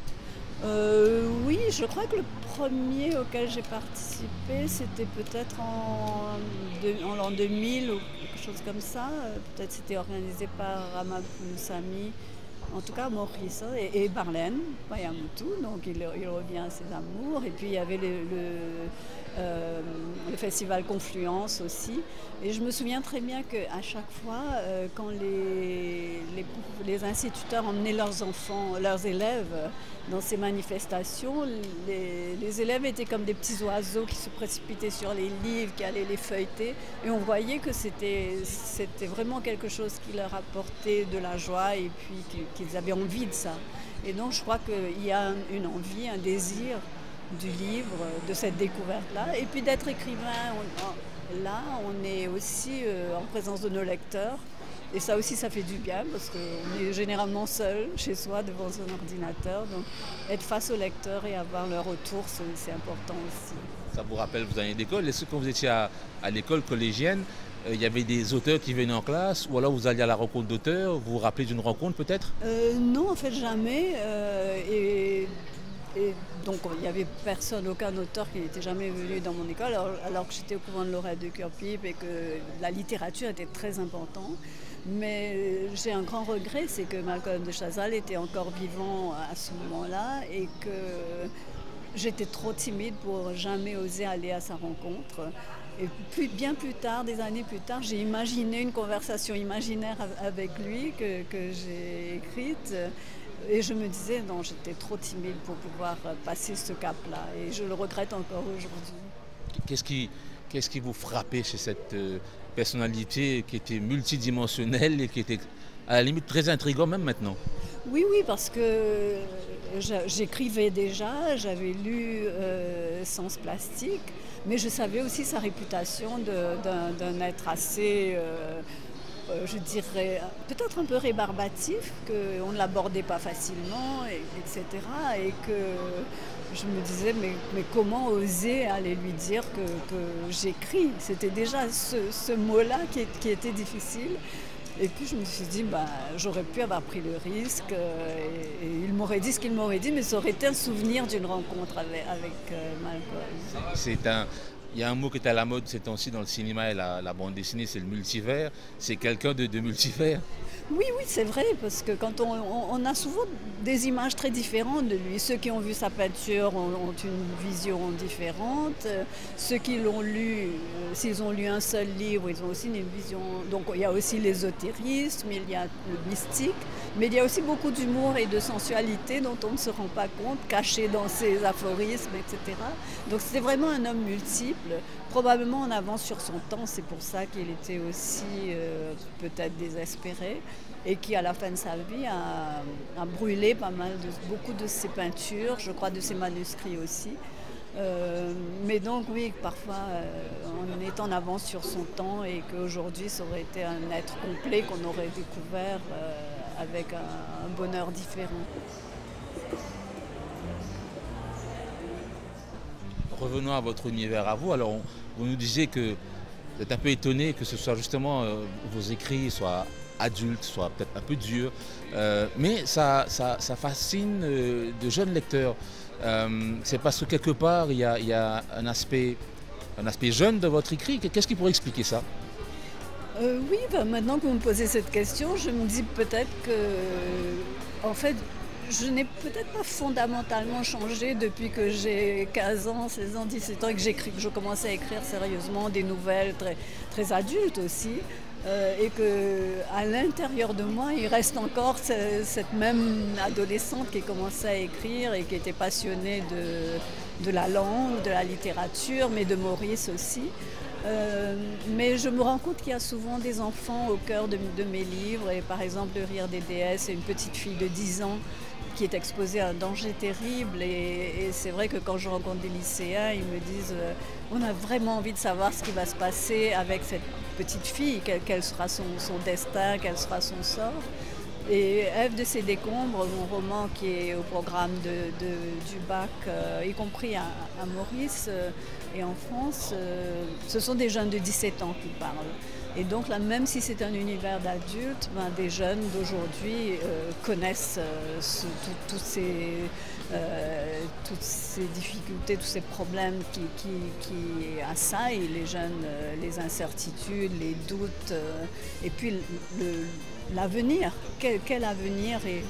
Euh, oui, je crois que le premier auquel j'ai participé, c'était peut-être en, en l'an deux mille ou quelque chose comme ça. Peut-être c'était organisé par Ramapoul Sami, en tout cas Maurice hein, et, et Barlène, Payamutu, donc il, il revient à ses amours. Et puis il y avait le, le, euh, le festival Confluence aussi. Et je me souviens très bien qu'à chaque fois, euh, quand les, les, les instituteurs emmenaient leurs enfants, leurs élèves dans ces manifestations, les, les élèves étaient comme des petits oiseaux qui se précipitaient sur les livres, qui allaient les feuilleter. Et on voyait que c'était, c'était vraiment quelque chose qui leur apportait de la joie et puis qu'ils avaient envie de ça. Et donc je crois qu'il y a une envie, un désir du livre, de cette découverte-là. Et puis d'être écrivain, on, là on est aussi euh, en présence de nos lecteurs. Et ça aussi, ça fait du bien parce qu'on est généralement seul chez soi devant son ordinateur. Donc être face aux lecteurs et avoir leur retour, c'est, c'est important aussi. Ça vous rappelle vos années d'école? Est-ce que quand vous étiez à, à l'école collégienne, il euh, y avait des auteurs qui venaient en classe? Ou alors vous alliez à la rencontre d'auteurs? Vous vous rappelez d'une rencontre peut-être? euh, Non, en fait jamais. Euh, et, et donc il n'y avait personne, aucun auteur qui n'était jamais venu dans mon école, alors, alors que j'étais au couvent de Lorette de Curpipe et que la littérature était très importante. Mais j'ai un grand regret, c'est que Malcolm de Chazal était encore vivant à ce moment-là et que j'étais trop timide pour jamais oser aller à sa rencontre. Et plus, bien plus tard, des années plus tard, j'ai imaginé une conversation imaginaire avec lui que, que j'ai écrite. Et je me disais, non, j'étais trop timide pour pouvoir passer ce cap-là. Et je le regrette encore aujourd'hui. Qu'est-ce qui, qu'est-ce qui vous frappait chez cette euh, personnalité qui était multidimensionnelle et qui était à la limite très intrigante même maintenant? Oui, oui, parce que j'écrivais déjà, j'avais lu euh, Sens plastique, mais je savais aussi sa réputation d'un être assez, euh, euh, je dirais, peut-être un peu rébarbatif, qu'on ne l'abordait pas facilement, et, etc. Et que je me disais, mais, mais comment oser aller lui dire que, que j'écris? C'était déjà ce, ce mot-là qui, qui était difficile. Et puis je me suis dit, bah, j'aurais pu avoir pris le risque euh, et, et il m'aurait dit ce qu'il m'aurait dit, mais ça aurait été un souvenir d'une rencontre avec, avec euh, Malcolm. C'est un, il y a un mot qui est à la mode ces temps-ci dans le cinéma et la, la bande dessinée, c'est le multivers. C'est quelqu'un de, de multivers. Oui, oui, c'est vrai, parce que quand on, on, on a souvent des images très différentes de lui. Ceux qui ont vu sa peinture ont, ont une vision différente. Ceux qui l'ont lu, euh, s'ils ont lu un seul livre, ils ont aussi une vision. Donc il y a aussi l'ésotérisme, il y a le mystique, mais il y a aussi beaucoup d'humour et de sensualité dont on ne se rend pas compte, caché dans ses aphorismes, et cetera. Donc c'était vraiment un homme multiple, probablement en avance sur son temps. C'est pour ça qu'il était aussi euh, peut-être désespéré. Et qui, à la fin de sa vie, a, a brûlé pas mal de, beaucoup de ses peintures, je crois de ses manuscrits aussi. Euh, mais donc, oui, parfois, euh, on est en avance sur son temps et qu'aujourd'hui, ça aurait été un être complet qu'on aurait découvert euh, avec un, un bonheur différent. Revenons à votre univers à vous. Alors, on, vous nous disiez que vous êtes un peu étonné que ce soit justement euh, vos écrits soient adultes, soit peut-être un peu durs, euh, mais ça, ça, ça fascine euh, de jeunes lecteurs. Euh, c'est parce que quelque part, il y a, il y a un, aspect, un aspect jeune de votre écrit. Qu'est-ce qui pourrait expliquer ça? euh, Oui, ben maintenant que vous me posez cette question, je me dis peut-être que, en fait, je n'ai peut-être pas fondamentalement changé depuis que j'ai quinze ans, seize ans, dix-sept ans et que, que je commençais à écrire sérieusement des nouvelles très, très adultes aussi. Euh, et qu'à l'intérieur de moi, il reste encore ce, cette même adolescente qui commençait à écrire et qui était passionnée de, de la langue, de la littérature, mais de Maurice aussi. Euh, mais je me rends compte qu'il y a souvent des enfants au cœur de, de mes livres. Et par exemple, Le Rire des déesses, c'est une petite fille de dix ans qui est exposée à un danger terrible. Et, et c'est vrai que quand je rencontre des lycéens, ils me disent euh, on a vraiment envie de savoir ce qui va se passer avec cette petite fille, quel, quel sera son, son destin, quel sera son sort. Et Ève de ces décombres, mon roman qui est au programme de, de, du bac, euh, y compris à, à Maurice euh, et en France, euh, ce sont des jeunes de dix-sept ans qui parlent. Et donc là, même si c'est un univers d'adultes, ben, des jeunes d'aujourd'hui euh, connaissent euh, ce, tout, tout ces, euh, toutes ces difficultés, tous ces problèmes qui, qui, qui assaillent les jeunes, euh, les incertitudes, les doutes, euh, et puis l'avenir. Quel, quel avenir et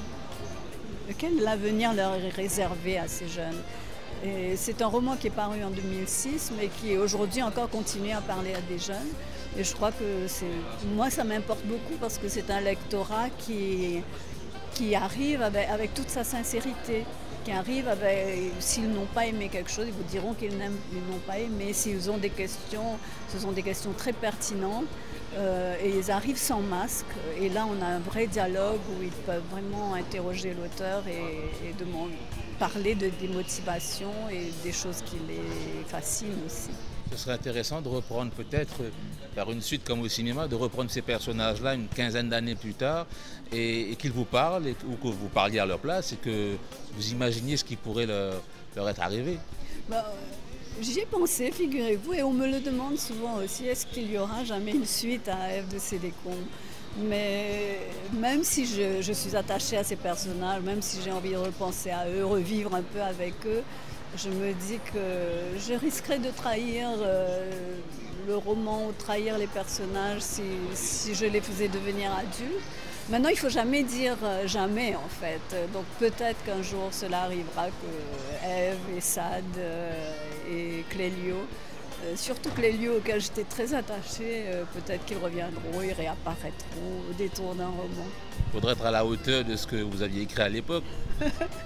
quel avenir leur est réservé à ces jeunes? C'est un roman qui est paru en deux mille six, mais qui aujourd'hui encore continue à parler à des jeunes. Et je crois que moi, ça m'importe beaucoup parce que c'est un lectorat qui, qui arrive avec, avec toute sa sincérité, qui arrive avec, s'ils n'ont pas aimé quelque chose, ils vous diront qu'ils n'ont pas aimé. S'ils ont des questions, ce sont des questions très pertinentes. Euh, et ils arrivent sans masque. Et là, on a un vrai dialogue où ils peuvent vraiment interroger l'auteur et, et demander, parler de, des motivations et des choses qui les fascinent aussi. Ce serait intéressant de reprendre peut-être, par une suite comme au cinéma, de reprendre ces personnages-là une quinzaine d'années plus tard et, et qu'ils vous parlent et, ou que vous parliez à leur place et que vous imaginiez ce qui pourrait leur, leur être arrivé. Bah, J'y ai pensé, figurez-vous, et on me le demande souvent aussi, est-ce qu'il y aura jamais une suite à Ève de ces décombres? Mais même si je, je suis attachée à ces personnages, même si j'ai envie de repenser à eux, revivre un peu avec eux, je me dis que je risquerais de trahir euh, le roman ou trahir les personnages si, si je les faisais devenir adultes. Maintenant, il ne faut jamais dire euh, jamais, en fait. Donc peut-être qu'un jour, cela arrivera que Ève et Sade euh, et Clélio, euh, surtout Clélio, auquel j'étais très attachée, euh, peut-être qu'ils reviendront, ils réapparaîtront au détour d'un roman. Il faudrait être à la hauteur de ce que vous aviez écrit à l'époque.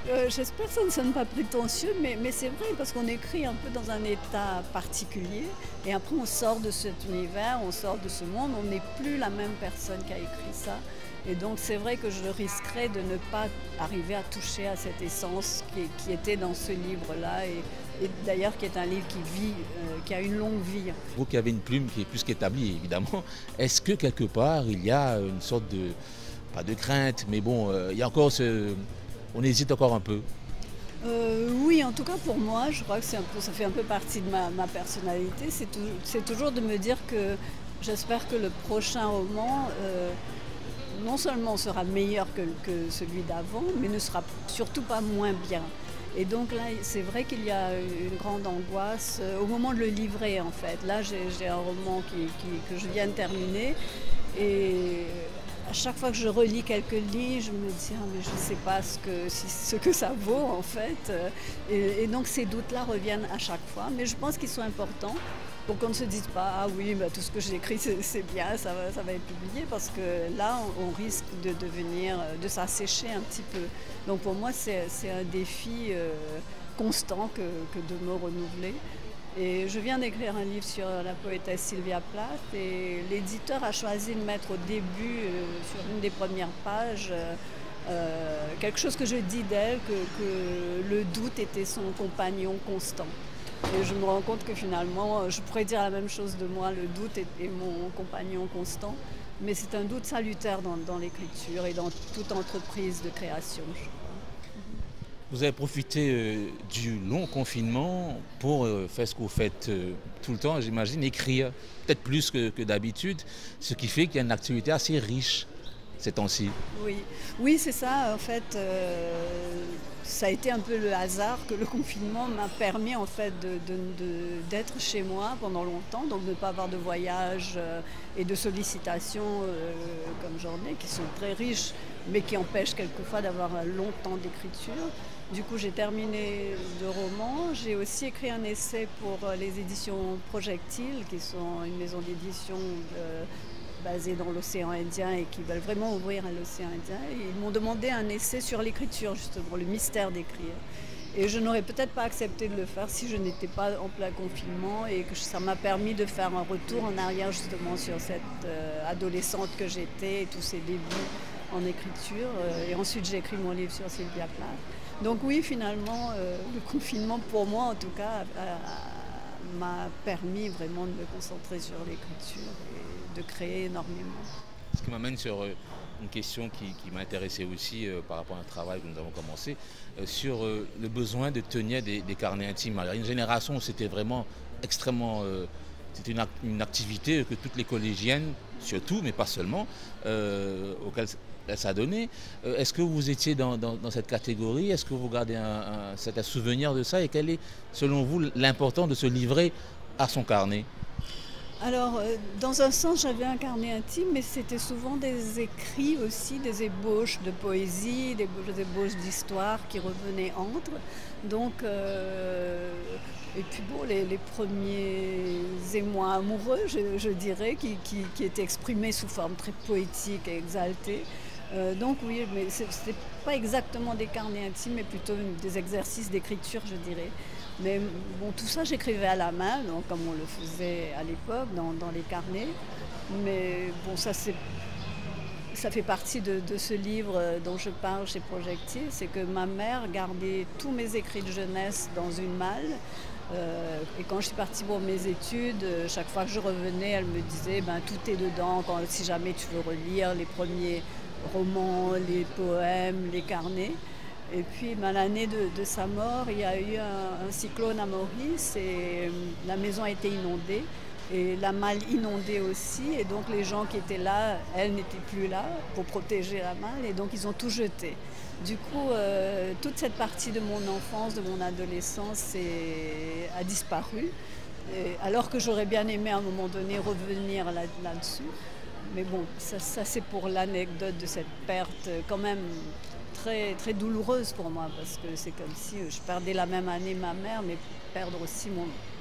Euh, J'espère que ça ne sonne pas prétentieux, mais, mais c'est vrai parce qu'on écrit un peu dans un état particulier et après on sort de cet univers, on sort de ce monde, on n'est plus la même personne qui a écrit ça. Et donc c'est vrai que je risquerais de ne pas arriver à toucher à cette essence qui, qui était dans ce livre-là et, et d'ailleurs qui est un livre qui vit, euh, qui a une longue vie. Vous qui avez une plume qui est plus qu'établie évidemment, est-ce que quelque part il y a une sorte de, pas de crainte, mais bon, euh, il y a encore ce... On hésite encore un peu. Euh, oui, en tout cas pour moi, je crois que c'est un peu, ça fait un peu partie de ma, ma personnalité. C'est tout, toujours de me dire que j'espère que le prochain roman, euh, non seulement sera meilleur que, que celui d'avant, mais ne sera surtout pas moins bien. Et donc là, c'est vrai qu'il y a une grande angoisse euh, au moment de le livrer en fait. Là, j'ai un roman qui, qui, que je viens de terminer et à chaque fois que je relis quelques lignes, je me dis ah, mais je ne sais pas ce que, ce que ça vaut en fait. Et, et donc ces doutes-là reviennent à chaque fois, mais je pense qu'ils sont importants pour qu'on ne se dise pas ah oui, bah, tout ce que j'ai écrit c'est bien, ça va, ça va être publié, parce que là on, on risque de devenir, de s'assécher un petit peu. Donc pour moi c'est un défi euh, constant que, que de me renouveler. Et je viens d'écrire un livre sur la poétesse Sylvia Plath et l'éditeur a choisi de mettre au début, euh, sur une des premières pages, euh, quelque chose que je dis d'elle, que, que le doute était son compagnon constant. Et je me rends compte que finalement, je pourrais dire la même chose de moi, le doute est, est mon compagnon constant, mais c'est un doute salutaire dans, dans l'écriture et dans toute entreprise de création. Vous avez profité euh, du long confinement pour euh, faire ce que vous faites euh, tout le temps, j'imagine, écrire, peut-être plus que, que d'habitude, ce qui fait qu'il y a une activité assez riche ces temps-ci. Oui, oui c'est ça, en fait, euh, ça a été un peu le hasard que le confinement m'a permis en fait d'être chez moi pendant longtemps, donc de ne pas avoir de voyage euh, et de sollicitations euh, comme j'en ai, qui sont très riches, mais qui empêchent quelquefois d'avoir un long temps d'écriture. Du coup, j'ai terminé le roman. J'ai aussi écrit un essai pour les éditions Projectile, qui sont une maison d'édition euh, basée dans l'océan Indien et qui veulent vraiment ouvrir à l'océan Indien. Et ils m'ont demandé un essai sur l'écriture, justement, le mystère d'écrire. Et je n'aurais peut-être pas accepté de le faire si je n'étais pas en plein confinement et que ça m'a permis de faire un retour en arrière, justement, sur cette euh, adolescente que j'étais et tous ses débuts en écriture. Et ensuite, j'ai écrit mon livre sur Sylvia Plath. Donc oui, finalement, euh, le confinement, pour moi en tout cas, m'a permis vraiment de me concentrer sur l'écriture et de créer énormément. Ce qui m'amène sur euh, une question qui, qui m'a intéressé aussi euh, par rapport à un travail que nous avons commencé, euh, sur euh, le besoin de tenir des, des carnets intimes. Alors, il y a une génération où c'était vraiment extrêmement... Euh, c'était une, une activité que toutes les collégiennes, surtout, mais pas seulement, euh, auxquelles ça a donné. Euh, Est-ce que vous étiez dans, dans, dans cette catégorie? Est-ce que vous gardez un, un, cet, un souvenir de ça? Et quel est, selon vous, l'important de se livrer à son carnet? Alors, euh, dans un sens, j'avais un carnet intime, mais c'était souvent des écrits aussi, des ébauches de poésie, des, des ébauches d'histoire qui revenaient entre. Donc, euh, et puis bon, les, les premiers émois amoureux, je, je dirais, qui, qui, qui étaient exprimés sous forme très poétique et exaltée. Euh, donc oui, mais ce n'était pas exactement des carnets intimes, mais plutôt des exercices d'écriture, je dirais. Mais bon, tout ça, j'écrivais à la main, donc, comme on le faisait à l'époque, dans, dans les carnets. Mais bon, ça, ça fait partie de, de ce livre dont je parle chez Projectile. C'est que ma mère gardait tous mes écrits de jeunesse dans une malle. Euh, et quand je suis partie pour mes études, chaque fois que je revenais, elle me disait ben, tout est dedans, quand, si jamais tu veux relire les premiers romans, les poèmes, les carnets. Et puis ben, l'année de, de sa mort, il y a eu un, un cyclone à Maurice et la maison a été inondée et la malle inondée aussi. Et donc les gens qui étaient là, elle n'était plus là pour protéger la malle et donc ils ont tout jeté. Du coup, euh, toute cette partie de mon enfance, de mon adolescence est, a disparu. Et, alors que j'aurais bien aimé à un moment donné revenir là, là-dessus. Mais bon, ça, ça c'est pour l'anecdote de cette perte quand même très, très douloureuse pour moi. Parce que c'est comme si je perdais la même année ma mère, mais perdre aussi mon,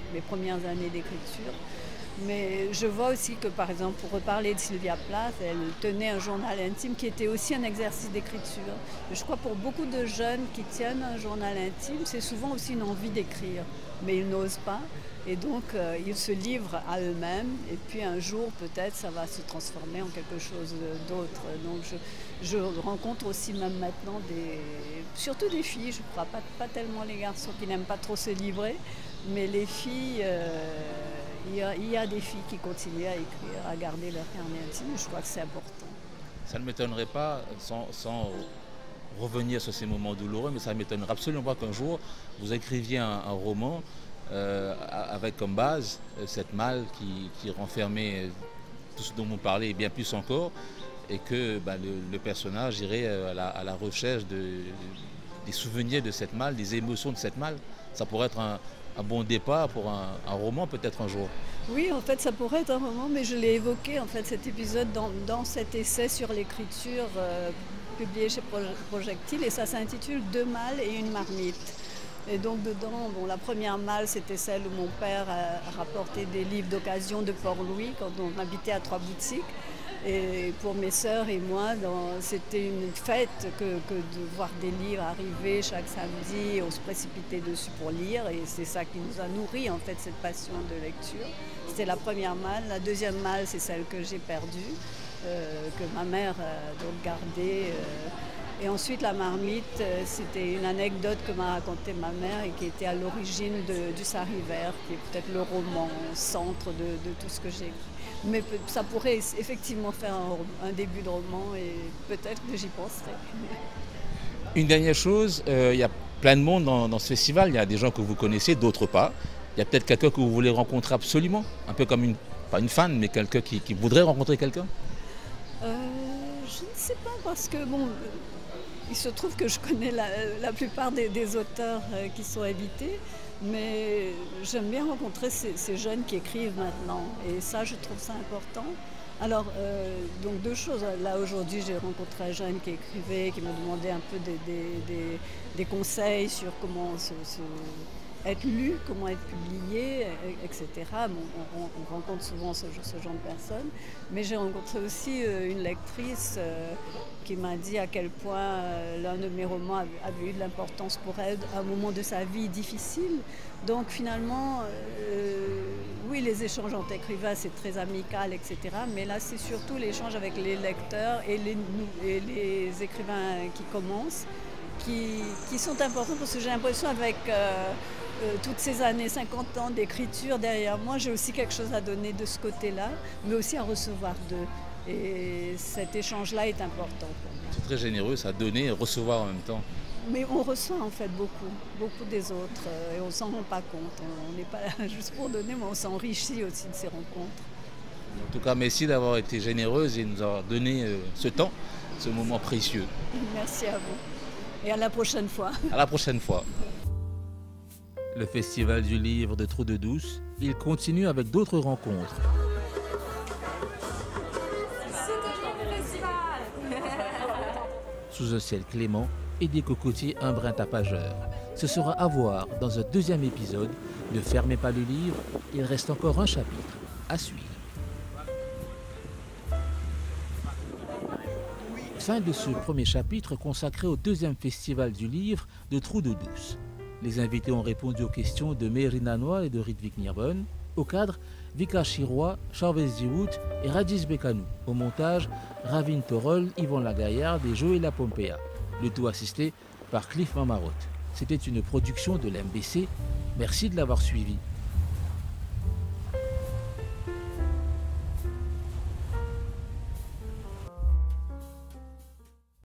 mes premières années d'écriture. Mais je vois aussi que, par exemple, pour reparler de Sylvia Plath, elle tenait un journal intime qui était aussi un exercice d'écriture. Je crois pour beaucoup de jeunes qui tiennent un journal intime, c'est souvent aussi une envie d'écrire, mais ils n'osent pas. Et donc, euh, ils se livrent à eux-mêmes. Et puis, un jour, peut-être, ça va se transformer en quelque chose d'autre. Donc, je, je rencontre aussi même maintenant des... Surtout des filles, je crois, pas, pas tellement les garçons qui n'aiment pas trop se livrer, mais les filles... Euh, Il y, a, il y a des filles qui continuent à écrire, à garder leur carnet intime, je crois que c'est important. Ça ne m'étonnerait pas, sans, sans revenir sur ces moments douloureux, mais ça ne m'étonnerait absolument pas qu'un jour vous écriviez un, un roman euh, avec comme base cette malle qui, qui renfermait tout ce dont vous parlez et bien plus encore, et que ben, le, le personnage irait à la, à la recherche de, des souvenirs de cette malle, des émotions de cette malle. Ça pourrait être un... un bon départ pour un, un roman peut-être un jour. Oui, en fait, ça pourrait être un roman, mais je l'ai évoqué, en fait, cet épisode dans, dans cet essai sur l'écriture euh, publié chez Projectile, et ça s'intitule « Deux malles et une marmite ». Et donc dedans, bon, la première malle, c'était celle où mon père a rapporté des livres d'occasion de Port-Louis quand on habitait à Trois-Boutiques. Et pour mes sœurs et moi, c'était une fête que, que de voir des livres arriver chaque samedi, on se précipitait dessus pour lire, et c'est ça qui nous a nourri en fait, cette passion de lecture. C'était la première malle. La deuxième malle, c'est celle que j'ai perdue, euh, que ma mère a donc gardée. Euh, et ensuite, la marmite, euh, c'était une anecdote que m'a racontée ma mère et qui était à l'origine du Sariver, qui est peut-être le roman centre de, de tout ce que j'ai écrit. Mais ça pourrait effectivement faire un, un début de roman et peut-être que j'y penserai. Une dernière chose, euh, il y a plein de monde dans, dans ce festival. Il y a des gens que vous connaissez, d'autres pas. Il y a peut-être quelqu'un que vous voulez rencontrer absolument, un peu comme une, pas une fan, mais quelqu'un qui, qui voudrait rencontrer quelqu'un. euh, Je ne sais pas, parce que bon, il se trouve que je connais la, la plupart des, des auteurs euh, qui sont invités. Mais j'aime bien rencontrer ces, ces jeunes qui écrivent maintenant, et ça, je trouve ça important. Alors, euh, donc deux choses. Là, aujourd'hui, j'ai rencontré un jeune qui écrivait, qui me demandait un peu des, des, des, des conseils sur comment se, se être lu, comment être publié, et cetera. Bon, on, on rencontre souvent ce, ce genre de personnes. Mais j'ai rencontré aussi une lectrice euh, qui m'a dit à quel point euh, l'un de mes romans avait, avait eu de l'importance pour elle à un moment de sa vie difficile. Donc finalement, euh, oui, les échanges entre écrivains, c'est très amical, et cetera. Mais là, c'est surtout l'échange avec les lecteurs et les, et les écrivains qui commencent, qui, qui sont importants, parce que j'ai l'impression avec... Euh, Euh, toutes ces années, cinquante ans d'écriture derrière moi, j'ai aussi quelque chose à donner de ce côté-là, mais aussi à recevoir d'eux. Et cet échange-là est important pour moi. C'est très généreux, ça, donner et recevoir en même temps. Mais on reçoit en fait beaucoup, beaucoup des autres, et on ne s'en rend pas compte. On n'est pas là juste pour donner, mais on s'enrichit aussi de ces rencontres. En tout cas, merci d'avoir été généreuse et de nous avoir donné euh, ce temps, ce moment précieux. Merci à vous. Et à la prochaine fois. À la prochaine fois. Le Festival du livre de Trou-de-Douce, il continue avec d'autres rencontres. Sous un ciel clément et des cocotiers un brin tapageur. Ce sera à voir dans un deuxième épisode. Ne fermez pas le livre, il reste encore un chapitre à suivre. Fin de ce premier chapitre consacré au deuxième Festival du livre de Trou-de-Douce. Les invités ont répondu aux questions de Mary Nanois et de Ritvik Nirbonne. Au cadre, Vika Chiroy, Charles Diout et Radis Bekanou. Au montage, Ravine Torol, Yvon Lagaillarde et Joëlla Pompea. Le tout assisté par Cliff Mamarotte. C'était une production de l'M B C. Merci de l'avoir suivi.